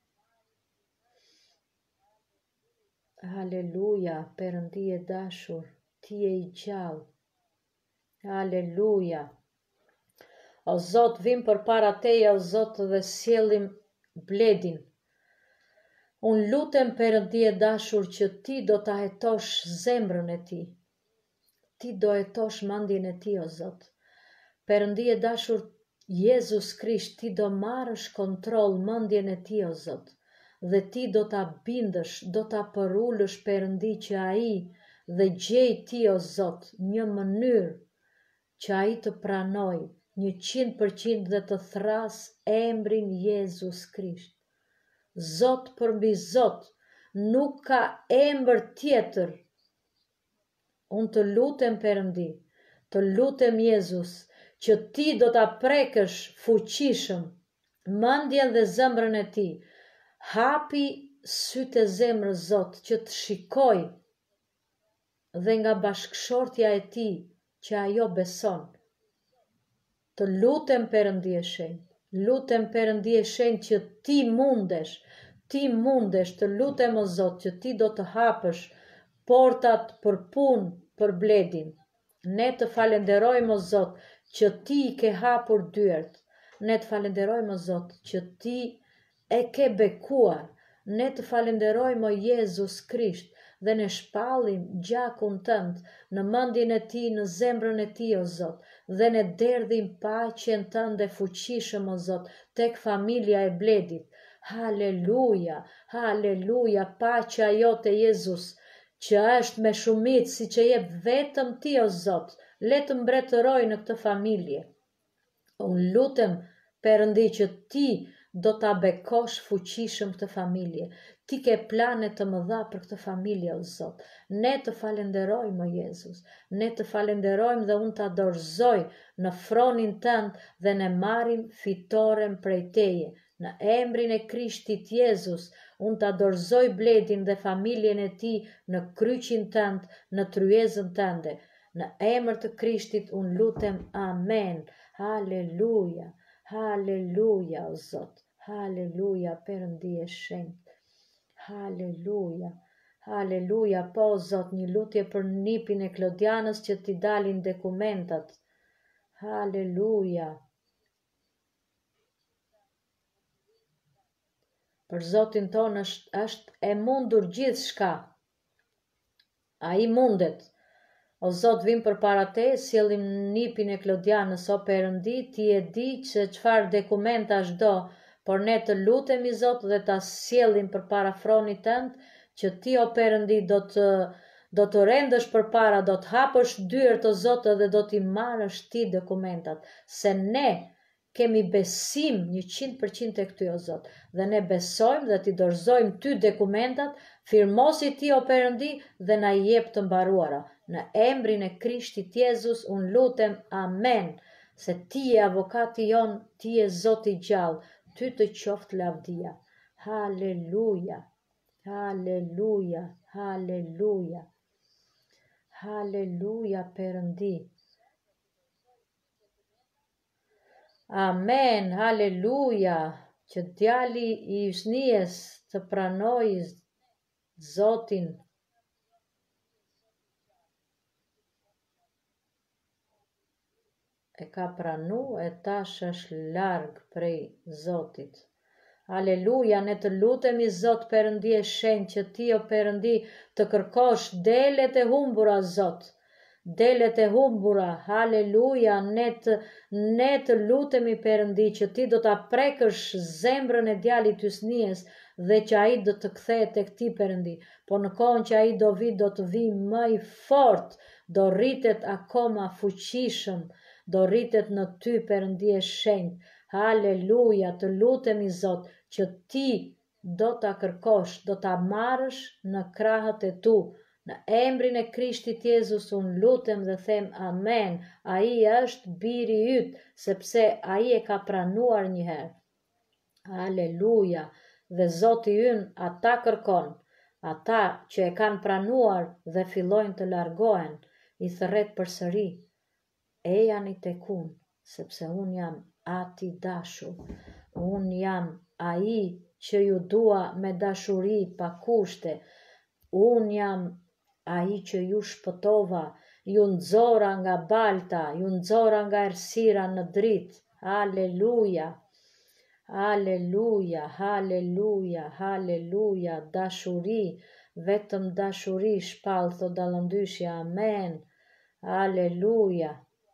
S2: Haleluja, Perëndi i dashur, ti je i gjallë. Haleluja. O Zot, vim përpara teje, o Zot, dhe sjellim Bledin. Unë lutem Perëndi i dashur që ti do ta hetosh zemrën e ti. Ti do hetosh mendjen e ti, o Zot. Perëndi i dashur, Jezus Krisht, ti do marrësh kontroll mendjen e ti, o Zot. Dhe ti do ta bindësh, do ta përulësh Perëndi që ai dhe gjej ti, o Zot, një mënyrë që ai të pranoj një qind përqind dhe të thras emrin Jezus Krisht. Zot përmbi Zot, nuk ka emër tjetër. Unë të lutem Perëndi, të lutem Jezus, që ti do ta prekësh fuqishëm mendjen dhe zemrën e ti. Hapi sytë e zemrës, Zot, që të shikoj dhe nga bashkëshortja e ti që ajo beson. Të lutem Perëndi e shenjtë, lutem Perëndi e shenjtë që ti mundesh, ti mundesh, të lutem o Zot që ti do të hapësh portat për punë për Bledin. Ne të falenderojmë o Zot që ti i ke hapur dyert. Ne të falenderojmë o Zot që ti e ke bekuar. Ne të falenderojmë o Jezus Krisht dhe ne shpallim gjakun tënd në mendjen e ti, në zemrën e ti o Zot, dhe ne derdhim paqen tënde fuqishëm o Zot tek familja e Bledit. Haleluja, haleluja, paqja jote Jezus, që është me shumicë si që jep vetëm ti o Zot, le të mbretëroj në këtë familje. Unë lutem Perëndi që ti do ta bekosh fuqishëm këtë familje. Ti ke plane të mëdha për këtë familje o Zot. Ne të falenderojmë o Jezus. Ne të falenderojmë dhe unë ta dorëzoj në fronin tënd dhe ne marrim fitoren prej teje. Në emrin e Krishtit Jezus, unë ta dorëzoj Bledin dhe familjen e ti në kryqin tënd, në tryezën tënde. Në emër të Krishtit unë lutem amen. Haleluja, haleluja o Zot. Haleluja, Perëndi e shenjtë. Haleluja, haleluja, po Zot, një lutje për nipin e Klodianës që t'i dalin dokumentat. Haleluja. Për Zotin tonë është, është e mundur gjithë shka. A i mundet. O Zot, vim për para te, sjellim nipin e Klodianës, o Perëndi, ti e di që çfarë dokumentash do, por ne të lutemi Zot dhe ta sjellim për para fronit tënd, që ti o Perëndi do të do të rendësh për para, do të hapësh dyert o Zot dhe do t'i marrësh ti dokumentat, se ne kemi besim njëqind përqind e ty o Zot, dhe ne besojmë dhe ti dorëzojmë ty dokumentat, firmosi ti o Perëndi dhe na jep të mbaruara. Në emrin e Krishtit Jezus unë lutem, amen, se ti e avokati jon, ti e Zoti gjallë, ty të qoftë lavdia. Haleluja, haleluja, haleluja, haleluja Perëndi. Amen, haleluja, që djali i Yusnies të pranoj Zotin. E ka pranu e tash është larg prej Zotit. Aleluja, ne të lutemi Zot Perëndi e shenjtë që ti o Perëndi të kërkosh delet e humbura Zot. Delet e humbura, haleluja, ne të, ne të lutemi Perëndi që ti do ta prekësh zemrën e djalit Yusnies dhe që ai do të kthehet tek ti Perëndi. Po në kohën që ai do vi, do të vi më i fort, do rritet akoma fuqishëm, do rritet në ty Perëndi e shenjtë. Haleluja, të lutemi Zot që ti do ta kërkosh, do ta marrësh në krahët e tu. Në emrin e Krishtit Jezus unë lutem dhe them amen. Ai është biri yt, sepse ai e ka pranuar një herë. Haleluja, dhe Zoti ynë ata kërkon, ata që e kanë pranuar dhe fillojnë të largohen, i thërret përsëri. E janë i tek unë, sepse unë jam ati dashur, unë jam ai që ju dua me dashuri pa kushte, unë jam ai që ju shpëtova, ju nxora nga balta, ju nxora nga errësira në dritë. Haleluja, haleluja, haleluja, haleluja, dashuri, vetëm dashuri shpall, thot Dallëndyshja, amen, haleluja.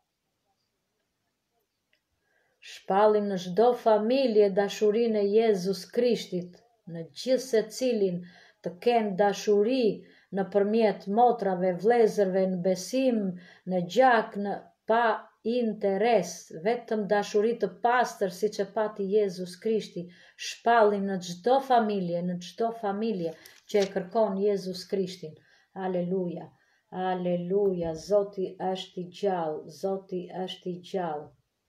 S2: Shpallim në çdo familje dashurinë e Jezus Krishtit, në gjithë se cilin të kenë dashuri në përmjet motrave, vlezërve, në besim, në gjak, në pa interes, vetëm dashuri të pastër si që pati Jezus Krishti, shpallim në çdo familje, në çdo familje që e kërkon Jezus Krishtin. Aleluja, aleluja, Zoti është i gjallë, Zoti është i gjallë.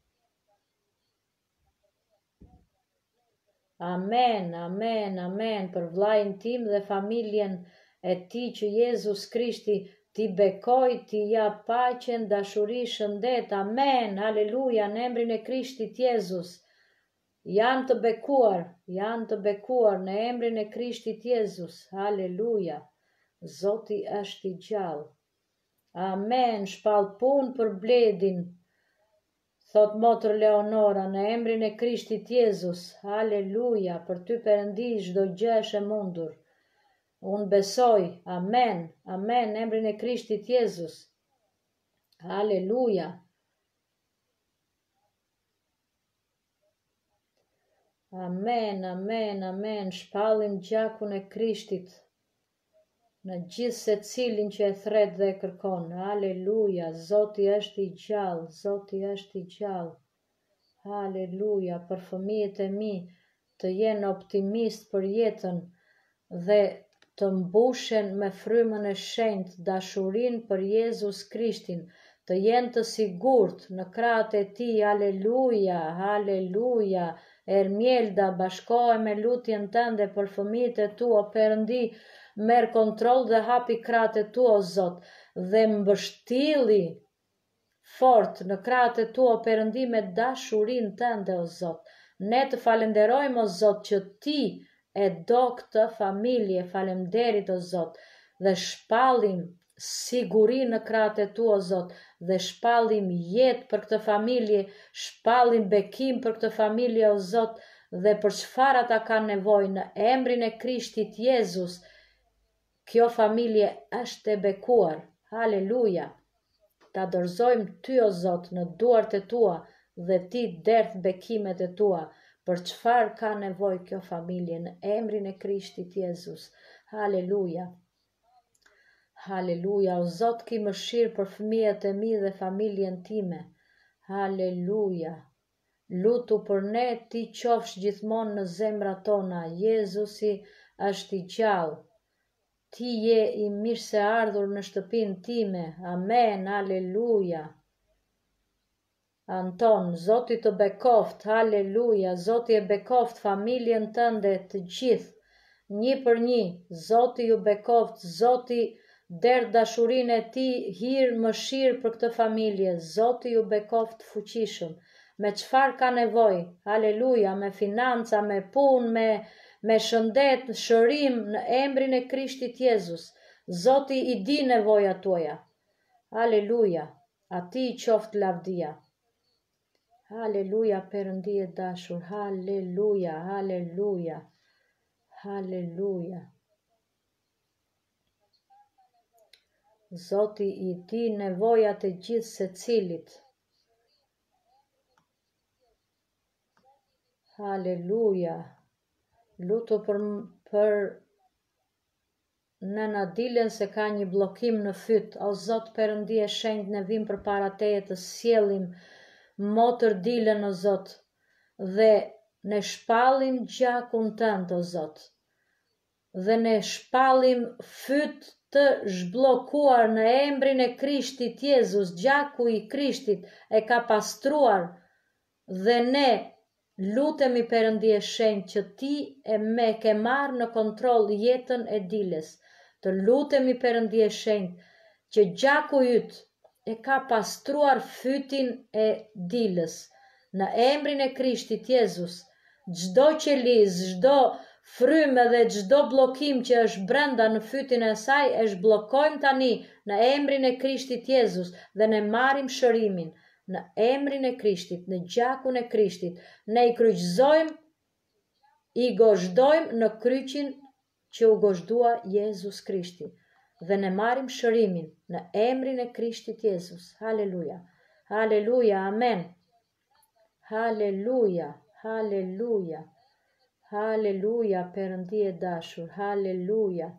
S2: Amen, amen, amen, për vllajën tim dhe familjen e ti që Jezus Krishti ti bekoj, ti ja paqen, dashuri, shëndet, amen, aleluja, në emrin e Krishtit Jezus. Janë të bekuar, janë të bekuar në emrin e Krishtit Jezus, aleluja, Zoti është i gjallë. Amen, shpall punë për Bledin, thot motër Leonora, në emrin e Krishtit Jezus, haleluja, për ty Perëndi çdo gjë është e mundur. Unë besoj, amen, amen, në emrin e Krishtit Jezus, haleluja. Amen, amen, amen, shpallim gjakun e Krishtit në gjithë se cilin që e thret dhe e kërkon. Aleluja, Zoti është i gjallë, Zoti është i gjallë. Aleluja, për fëmijët e mi të jenë optimist për jetën dhe të mbushen me frymën e shenjtë dashurinë për Jezus Krishtin, të jenë të sigurt në krahët e tij. Aleluja, aleluja. Ermjelda, bashkohe me lutjen tënde për fëmijët e tu, o Perëndi, merr kontroll dhe hapi krahët e tu, o Zot, dhe mbështilli fort në krahët e tu, o Perëndi, me dashurinë tënde, o Zot. Ne të falenderojmë, o Zot, që ti e do këtë familje, falemderit, o Zot, dhe shpallim siguri në krahët e tu, o Zot, dhe shpallim jetë për këtë familje, shpallim bekim për këtë familje, o Zot, dhe për çfarë ata kanë nevojë, në emrin e Krishtit Jezus. Kjo familje është e bekuar. Haleluja. ta dorëzojmë ty o Zot në duart e tua dhe ti derdh bekimet e tua për çfarë ka nevojë kjo familje në emrin e Krishtit Jezus. Haleluja. Haleluja, o Zot ki mëshirë për fëmijët e mi dhe familjen time. Haleluja. Lutu për ne, ti qofsh gjithmonë në zemrat tona. Jezusi është i gjallë. Ti je i mirë se ardhur në shtëpinë time. Amen. Haleluja. Anton, Zoti të bekoft. Haleluja. Zoti e bekoft familjen tënde të gjithë. Një për një. Zoti ju bekoft. Zoti derdh dashurinë e ti, hir mëshirë për këtë familje. Zoti ju bekoft fuqishëm. Me çfarë ka nevojë? Haleluja. Me financa, me punë, me me shëndet, shërim në emrin e Krishtit Jezus. Zoti i di nevojat tuaja. Haleluja. Ati i qoftë lavdia. Haleluja, Perëndi i dashur. Haleluja, haleluja. Haleluja. Zoti i di nevojat e gjithë secilit. Haleluja. Lutu për, për nëna Dilen se ka një blokim në fyt. O Zot Perëndi e shenjtë, ne vim përpara teje të sjellim motër Dilen, o Zot, dhe ne shpallim gjakun tënd, o Zot, dhe ne shpallim fyt të zhbllokuar në emrin e Krishtit Jezus. Gjaku i Krishtit e ka pastruar dhe ne lutemi Perëndi e shenjtë që ti e me ke marrë në kontroll jetën e Diles. Të lutemi Perëndi e shenjtë që gjaku yt e ka pastruar fytin e Dilës. Në emrin e Krishtit Jezus, çdo qeliz, çdo frymë dhe çdo bllokim që është brenda në fytin e saj e zhbllokojmë tani në emrin e Krishtit Jezus dhe ne marrim shërimin. Në emrin e Krishtit, në gjakun e Krishtit, ne i kryqëzojmë, i gozhdojmë në kryqin që u gozhdua Jezus Krishti. Dhe ne marrim shërimin në emrin e Krishtit Jezus. Haleluja. Haleluja. Amen. Haleluja. Haleluja. Haleluja, Perëndi e dashur. Haleluja.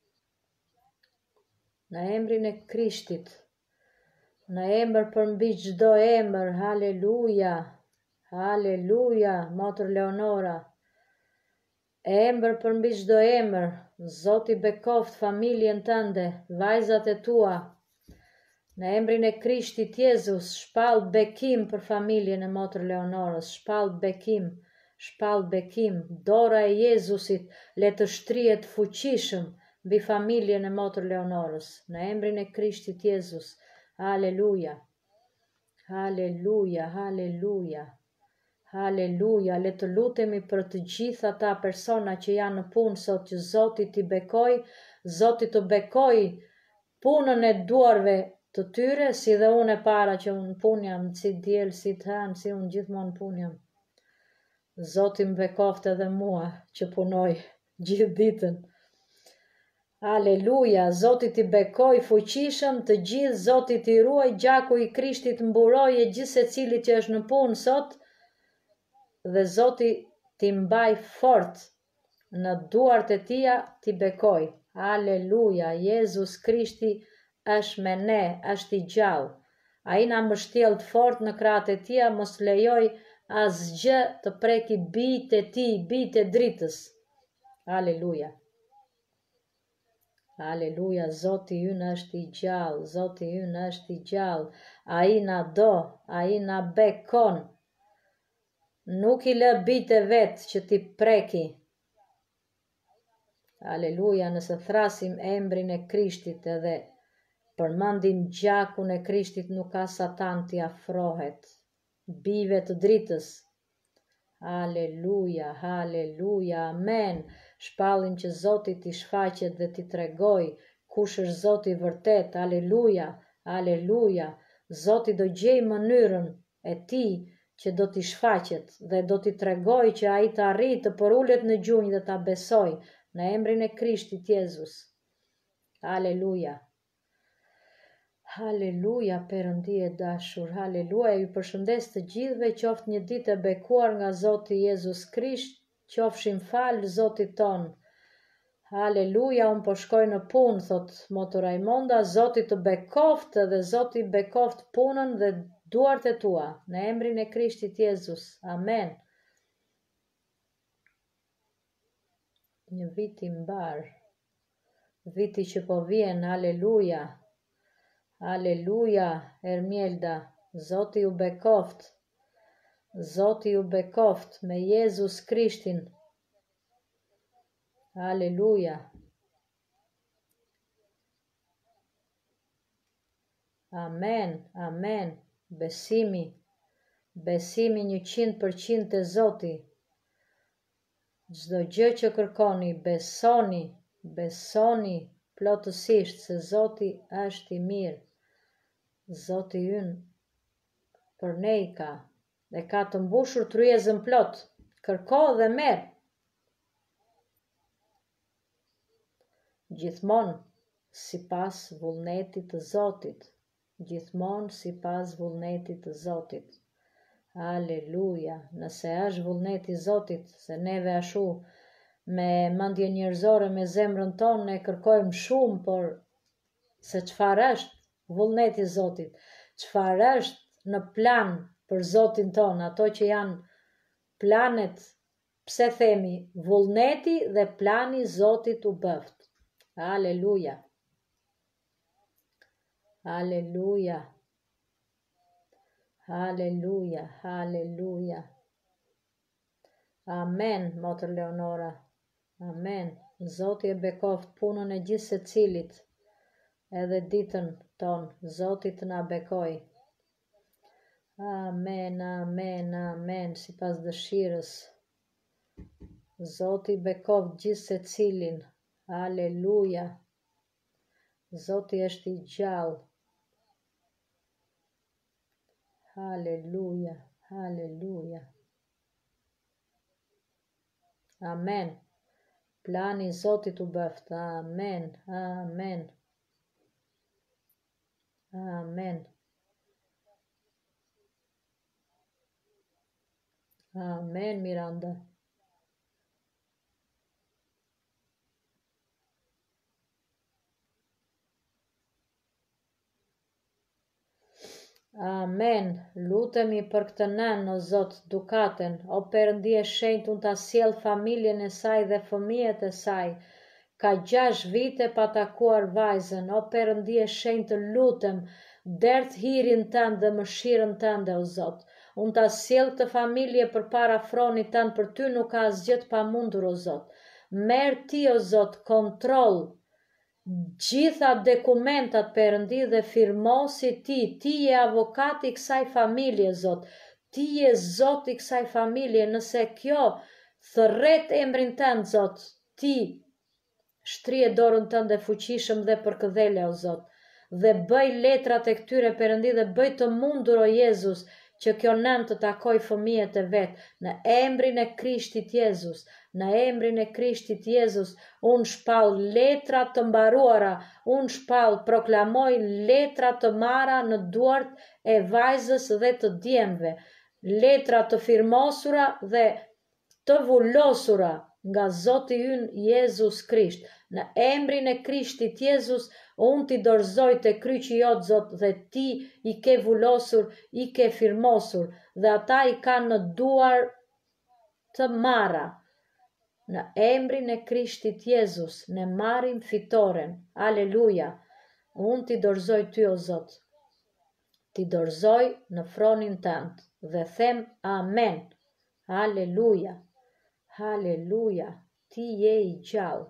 S2: Në emrin e Krishtit. Në emër përmbi çdo emër. Haleluja. Haleluja, motër Leonora. Emër përmbi çdo emër. Zoti bekoft familjen tënde, vajzat e tua. Në emrin e Krishtit Jezus, shpall bekim për familjen e motër Leonorës. Shpall bekim, shpall bekim. Dora e Jezusit le të shtrihet fuqishëm mbi familjen e motër Leonorës. Në emrin e Krishtit Jezus. Haleluja. Haleluja, haleluja. Haleluja. Le të lutemi për të gjithë ata persona që janë në punë sot, që Zoti t'i bekoj, Zoti të bekoj punën e duarve të tyre, si dhe unë e para që unë punë jam, si djelë, si të hanë, si unë gjithmonë punë jam. Zoti më bekoft edhe mua që punoj gjithë ditën. Aleluja, Zoti t'i bekoj fuqishëm të gjithë, Zoti t'i ruaj, gjaku i Krishtit mburoj e gjithë se cili që është në punë sot, dhe Zoti t'i mbaj fort në duart e tia t'i bekoj. Aleluja, Jezus Krishti është me ne, është i gjallë. A i na mbështjellët fort në kratë e tia, mos lejoj asgjë të preki bijtë e ti, bijtë e dritës. Aleluja. Aleluja, Zoti ynë është i gjallë, Zoti ynë është i gjallë, a i na do, a i na bekon, nuk i lë bijtë e vetë që ti preki. Aleluja, nëse thrasim emrin e Krishtit edhe përmendim gjakun e Krishtit, nuk ka Satan t'i afrohet, bijve të dritës. Aleluja, haleluja, amen. Shpallim që Zoti t'i shfaqet dhe t'i tregoj kush është Zoti vërtet. Aleluja, aleluja. Zoti do gjej mënyrën e ti që do t'i shfaqet dhe do t'i tregoj që ai të arrijë të përullet në gjunjë dhe ta besoj në emrin e Krishtit Jezus. Aleluja. Haleluja, Perëndije dashur, haleluja, ju përshëndes të gjithëve, qoftë një ditë e bekuar nga Zoti Jezus Krisht, qofshim falë Zotit ton. Haleluja, unë po shkoj në punë, thot Moto Raimonda, Zoti të bekoft dhe Zoti bekoft punën dhe duart e tua, në emrin e Krishtit Jezus, amen. Një vit i mbar, viti që po vjen, haleluja. Aleluja, Ermjelda, Zoti ju bekoft, Zoti ju bekoft me Jezus Krishtin. Aleluja. Amen, amen, besimi, besimi një qind për qind të Zoti. Çdo gjë që kërkoni, besoni, besoni plotësisht se Zoti është i mirë. Zoti ynë për ne i ka, dhe ka të mbushur tryezën plot, kërko dhe merr. Gjithmonë sipas vullnetit të Zotit, gjithmonë sipas vullnetit të Zotit. Aleluja, nëse është vullneti i Zotit, se neve ashu me mendje njerëzore, me zemrën tonë ne kërkojmë shumë, por se çfarë është vullneti i Zotit, çfarë është në plan për Zotin ton, ato që janë planet, pse themi, vullneti dhe plani i Zotit u bëft. Aleluja. Aleluja. Aleluja, aleluja. Amen, motër Leonora. Amen. Zoti e bekoft punën e gjithë secilit, edhe ditën tonë, Zoti të na bekoj. Amen, amen, amen, sipas dëshirës. Zoti bekoft gjithë secilin. Aleluja. Zoti është i gjallë. Aleluja, aleluja. Amen. Plani i Zotit u bëft. Amen, amen. Amen. Amen, Miranda. Amen, lutemi për këtë nën, o Zot, Dukaten, o Perëndi e shenjtë, unë ta sjell familjen e saj dhe fëmijët e saj. Ka gjash vite pa takuar vajzën, o Perëndi e shenjtë, lutem, dert hirin tënd dhe mëshirën tënde, o Zot. Unë ta sjell këtë familje përpara fronit tënd, për ty nuk ka asgjë të pamundur, o Zot. Merr ti, o Zot, kontroll gjitha dokumentat, Perëndi, dhe firmosi ti, ti je avokati i kësaj familje, Zot, ti je Zot i kësaj familje, nëse kjo thërret emrin tënd, Zot, ti shtrije dorën tënde fuqishëm dhe përkëdhele, o Zot, dhe bëj letrat e këtyre, Perëndi, dhe bëj të mundur, o Jezus, që kjo nën të takoj fëmijët e vetë, në emrin e Krishtit Jezus, në emrin e Krishtit Jezus, unë shpall letra të mbaruara, unë shpall, proklamoj letra të marra në duart e vajzës dhe të djemve, letra të firmosura dhe të vullosura nga Zoti ynë Jezus Krisht. Në emrin e Krishtit Jezus, unë ti dorëzoj të kryqi jot, Zot, dhe ti i ke vullosur, i ke firmosur, dhe ata i kanë në duar të marra. Në emrin e Krishtit Jezus, ne marrim fitoren. Aleluja. Unë ti dorëzoj ty, o Zot. Ti dorëzoj në fronin tënd dhe them amen. Aleluja. Aleluja. Ti je i gjallë.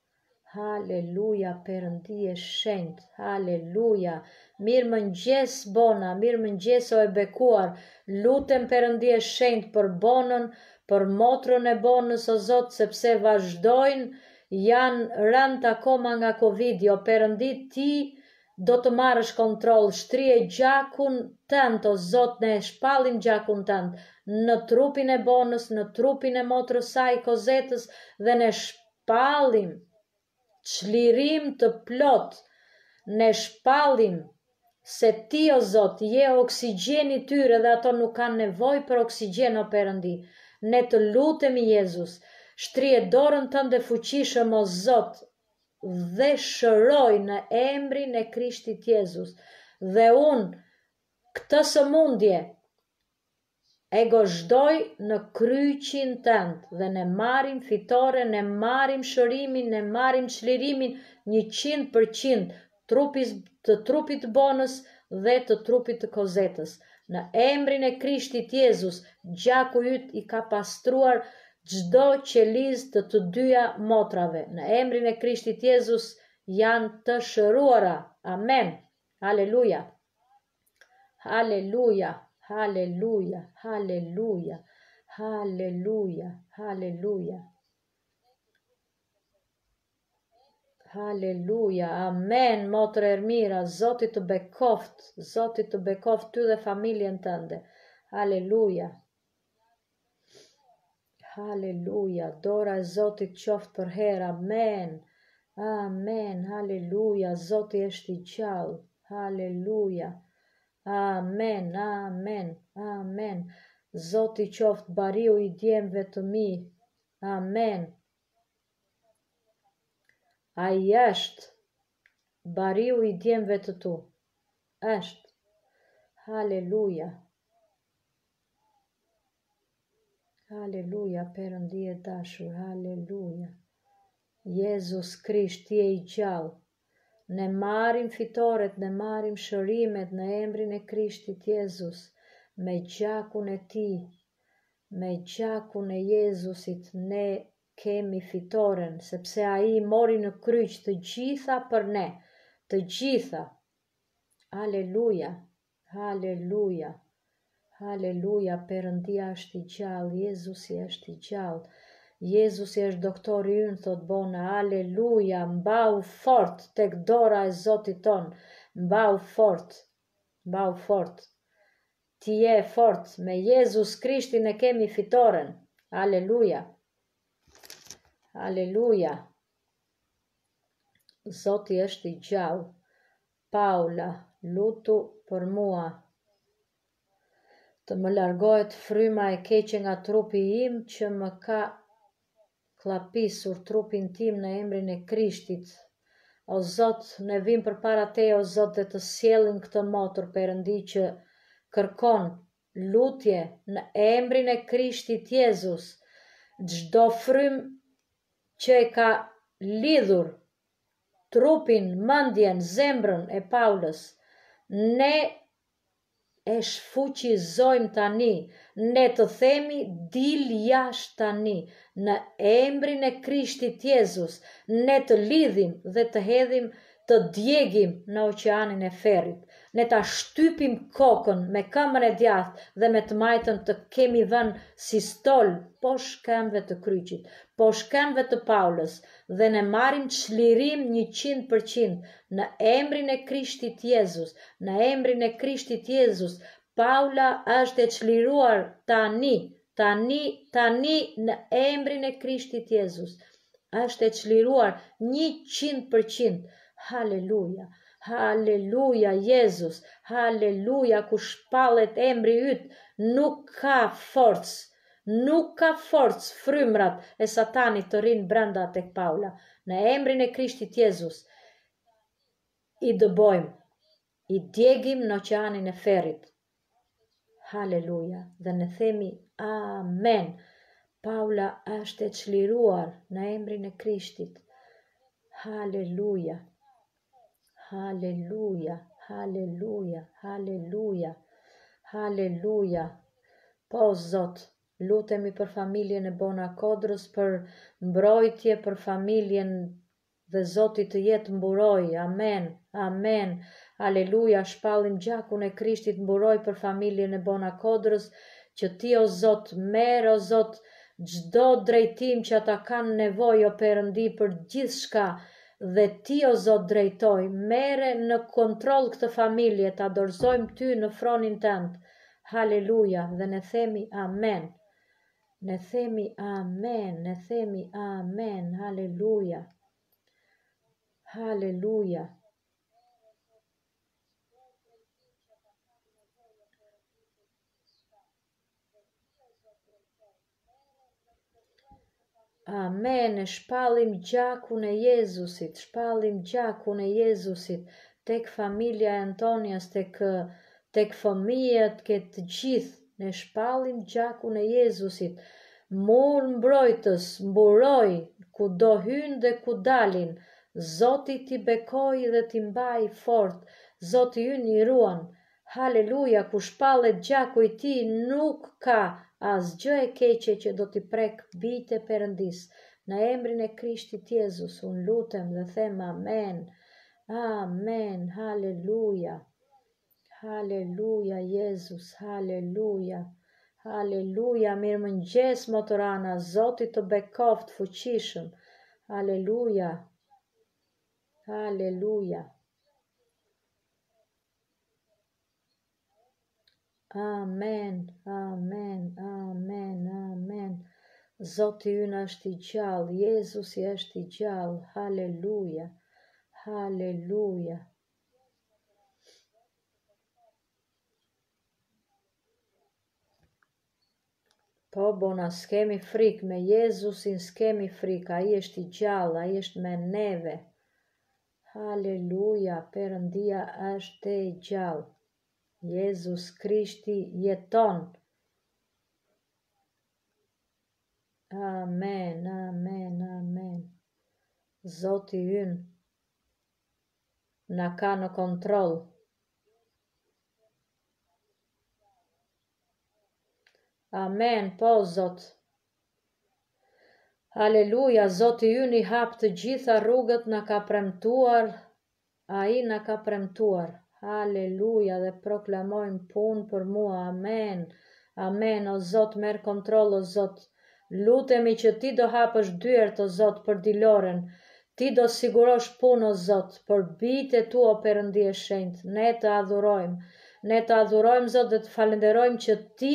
S2: Haleluja, Perëndi e shenjtë, haleluja, mirë mëngjes Bona, mirë mëngjes o e bekuar, lutem Perëndi e shenjtë për Bonën, për motrën e Bonës, o Zot, sepse vazhdojnë, janë rënë akoma nga Covid, o Perëndi, ti do të marrësh kontroll, shtrije gjakun tënd, o Zot, ne shpallim gjakun tënd, në trupin e Bonës, në trupin e motrës saj, Kozetës, dhe ne shpallim çlirim të plot, ne shpallim se ti o Zot je oksigjeni tyre dhe ato nuk kanë nevojë për oksigjen o Perëndi. Ne të lutemi Jezus, shtrije dorën tënde fuqishëm o Zot dhe shëroj në emrin e Krishtit Jezus. Dhe unë këtë sëmundje e gozhdoj në kryqin tënd dhe ne marim fitore, ne marim shërimin, ne marim çlirimin një qind për qind të trupit të bonës dhe të trupit të kozetës. Në emrin e Krishtit Jezus, gjaku yt i ka pastruar çdo qeliz të të dyja motrave. Në emrin e Krishtit Jezus janë të shëruara. Amen. Haleluja. Haleluja. Haleluja. Haleluja. Haleluja. Haleluja. Haleluja, amen, motër e mira, Zoti të bekoft, Zoti të bekoft ty dhe familjen tënde. Haleluja. Haleluja, dora e Zotit qoftë për herë, amen. Amen, haleluja, Zoti është i gjallë. Haleluja. Amen, amen, amen. Zoti qoftë bariu i djemve të mi. Amen. Ai është bariu i djemve të tu. Është. Haleluja. Haleluja, Perëndi i dashur. Haleluja. Jezus Krisht, ti je i gjallë. Ne marrim fitoret, ne marrim shërimet në emrin e Krishtit Jezus. Me gjakun e tij, me gjakun e Jezusit ne kemi fitoren, sepse ai mori në kryq të gjitha për ne, të gjitha. Haleluja, haleluja, haleluja, Perëndia është i gjallë, Jezusi është i gjallë, Jezusi është doktori ynë, thot Bona, haleluja, mbau fort tek dora e Zotit ton, mbau fort, mbau fort, ti je fort, me Jezus Krishtin e kemi fitoren, haleluja. Haleluja. Zoti është i gjallë. Paula, lutu për mua. Të më largohet fryma e keqe nga trupi im që më ka klappisur trupin tim në emrin e Krishtit. O Zot, ne vim përpara te, o Zot, dhe të sjellim këtë motër Perëndi që kërkon lutje në emrin e Krishtit Jezus. Çdo frym që e ka lidhur trupin, mendjen, zemrën e Paulës, ne e shfuqizojmë tani, ne të themi dil jashtë tani, në emrin e Krishtit Jezus, ne të lidhim dhe të hedhim, të djegim në oqeanin e ferrit, ne ta shtypim kokën me këmbën e djathtë dhe me të majtën të kemi dhënë si stol poshtë këmbëve të kryqit, poshtë këmbëve të Paulës, dhe ne marrim çlirim një qind për qind në emrin e Krishtit Jezus, në emrin e Krishtit Jezus. Paula është e çliruar tani, tani, tani në emrin e Krishtit Jezus. Është e çliruar një qind për qind. Haleluja, haleluja, Jezus, haleluja, ku shpallet emri yt, nuk ka forcë, nuk ka forcë frymrat e satanit të rinë brenda tek Paula. Në emrin e Krishtit Jezus, i dëbojmë, i djegim në oqeanin e ferrit. Haleluja, dhe ne themi amen. Paula është e çliruar në emrin e Krishtit. Haleluja. Haleluja, haleluja, haleluja, haleluja. Po, Zot, lutemi për familjen e Bona Kodrës, për mbrojtje, për familjen dhe Zoti të jetë mburoj. Amen, amen, haleluja. Shpallim gjakun e Krishtit mburoj për familjen e Bona Kodrës, që ti, o Zot, merr, o Zot, çdo drejtim që ata kanë nevojë, o Perëndi, për gjithçka, dhe ti, o Zot, drejtoj, mere në kontroll këtë familje, ta dorëzojmë ty në fronin tënd. Haleluja, dhe ne themi amen. Ne themi amen, ne themi amen. Haleluja. Haleluja. Amen, e shpallim gjakun e Jezusit, shpallim gjakun e Jezusit, tek familja e Antonias, tek, tek fëmijët, këtë gjithë, ne shpallim gjakun e Jezusit, mur mbrojtës, mburoj, ku do hynë dhe ku dalin, Zoti t'i bekoj dhe t'i mbaj fort, Zoti ynë i ruan, haleluja, ku shpallet gjaku i ti nuk ka asgjë e keqe që do t'i prek bijtë e Perëndis. Në emrin e Krishtit Jezus, unë lutem dhe them amen, amen, haleluja, haleluja Jezus, haleluja, haleluja, mirë mëngjes motorana, Zoti të bekoft fuqishëm, haleluja, haleluja. Amen, amen, amen, amen. Zoti ynë është i gjallë, Jezusi është i gjallë, haleluja, haleluja. Po bona, s'kemi frikë, me Jezusin s'kemi frikë, ai është i gjallë, ai është me neve. Haleluja, Perëndia është e gjallë. Jezus Krishti jeton. Amen, amen, amen. Zoti ynë na ka në kontroll. Amen, po Zot. Haleluja, Zoti ynë i hap të gjitha rrugët, na ka premtuar, ai na ka premtuar. Haleluja, dhe proklamojmë punë për mua, amen, amen, o Zot, merë kontrol, o Zot, lutemi që ti do hapësh dyert, o Zot, për Diloren, ti do sigurosh punë, o Zot, për bijtë e tu, o Perëndi e shenjtë, ne të adhurojmë, ne të adhurojmë, Zot, dhe të falenderojmë që ti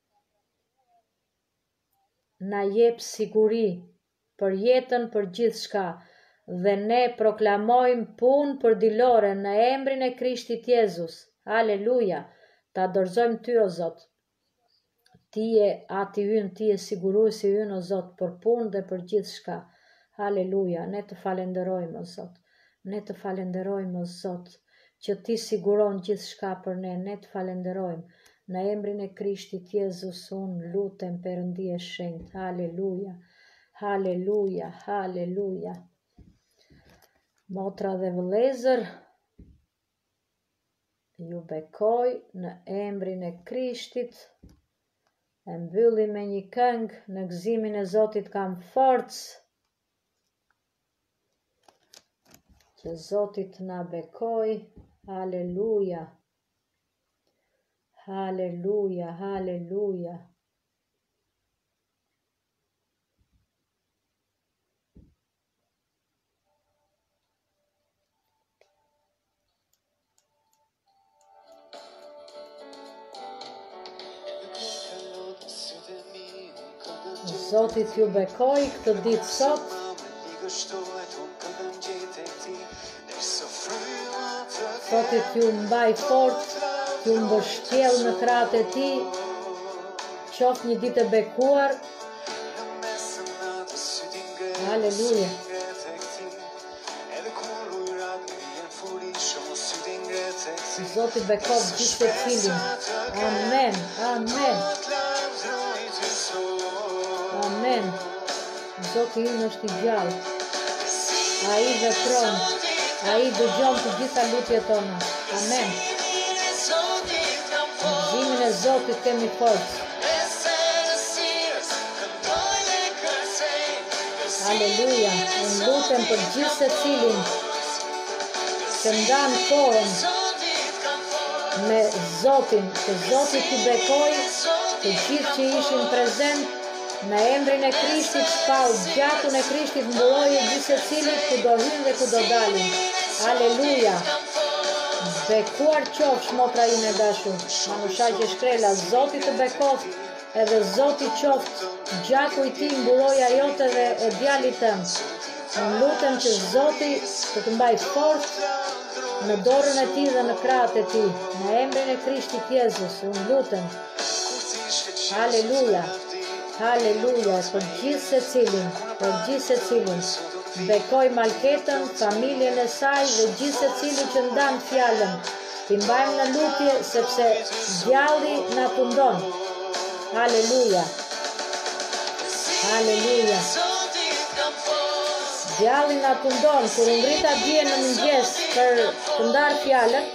S2: na jep siguri për jetën, për gjithë shka, dhe ne proklamojmë punë për Diloren në emrin e Krishtit Jezus. Haleluja, ta dorëzojmë ty, o Zot. Ti e ati ynë, ti e siguruesi ynë, o Zot, për punë dhe për gjithë shka. Haleluja, ne të falenderojmë, o Zot. Ne të falenderojmë, o Zot, që ti siguron gjithë shka për ne, ne të falenderojmë. Në emrin e Krishtit Jezus, unë lutem Perëndi e shenjtë. Haleluja, haleluja, haleluja. Motra dhe vëllezër, ju bekoj në emrin e Krishtit, e mbylli me një këngë, në gëzimin e Zotit kam forcë, që Zotit na bekoj, haleluja, haleluja, haleluja. Zotit ju bekoj këtë ditë sot. Zotit ju mbaj fort, ju mbështjell në kratë e ti, qoft një ditë e bekuar. Haleluja. Zotit bekoj gjithë të cilin. Amen, amen. Amen. Zoti ynë është i gjallë. Ai vepron. Ai dëgjon të gjitha lutjet tona. Amen. Në gëzimin e Zotit kemi forcë. Aleluja. Unë lutem për gjithë secilin që ndan kohën me Zotin, që Zoti t'i bekoj të gjithë që ishin prezent. Në emrin e Krishtit shpall, gjakun e Krishtit mburoje gjithë secilit ku do hynë dhe ku do dalin. Aleluja. Bekuar qofsh motra ime dashur. Manushaqe shkrela, Zoti të bekoft, edhe Zoti qoft, gjaku i ti mburoja jote dhe e djalit tëm. Unë lutem që Zoti të të mbaj fort në dorën e ti dhe në kratë e ti. Në emrin e Krishtit Jezus, unë lutem. Aleluja. Haleluja, për gjithë se cilin, për gjithë se cilin. Bekoj Malketën, familjen e saj dhe gjithë se cilin që ndanë fjallën. Ti mbajmë në lutje sepse djalli na tundon. Haleluja. Haleluja. Djalli na tundon, kur ngrita dje në mëngjes për të ndarë fjallën,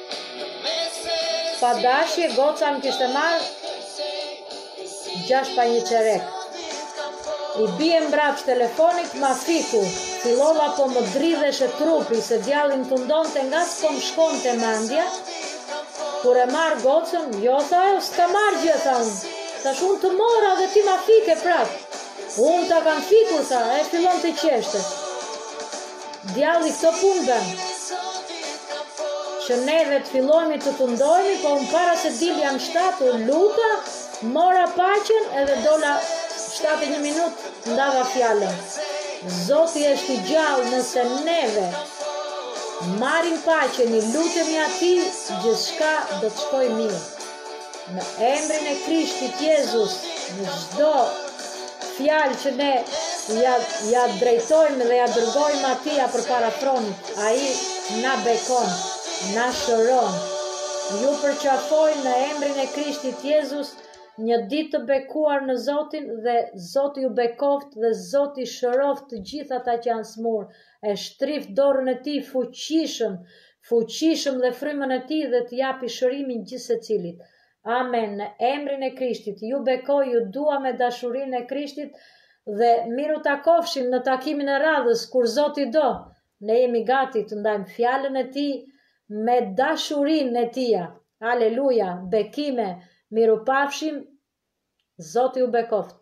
S2: pa dashje, goca më kishte marrë gjash pa një qerek. I bie mbrapsht telefonit, ma fiku, fillova po më dridheshe trupi, se djallin të ndonte nga s'po më shkon të mandja, kur e marrë gocën, jo tha, e s'ka marrë gjë, tha unë, thash unë të mora dhe ti ma fike prap, unë ta kam fikur, tha, e fillon të qeshte. Djalli këto punë bën, që neve të fillojmi të të ndojmi, po unë para se dilja në shtatë, luta, mora paqen edhe dola shtatë e një minut ndava fjallën. Zoti është i gjallë, nëse neve marim paqen, i lutemi ati, gjithçka do të shkoj mirë. Në emrin e Krishtit Jezus, në çdo fjalë që ne ja, ja drejtojmë dhe ja dërgojmë atia për para tronit, ai na bekon, na shëron. Ju përqafoj në emrin e Krishtit Jezus, një ditë të bekuar në Zotin dhe Zoti ju bekoft dhe Zoti shëroft të gjithë ata që janë smur, e shtrift dorën e tij fuqishëm, fuqishëm dhe frymën e tij dhe të japi shërimin gjithë secilit. Amen. Në emrin e Krishtit ju bekoj, ju dua me dashurinë e Krishtit dhe miru takofshim në takimin e radhës kur Zoti do. Ne jemi gati të ndajmë fjalën e tij me dashurinë e tij. Aleluja, bekime. Miru pafshim, Zoti u bekoft.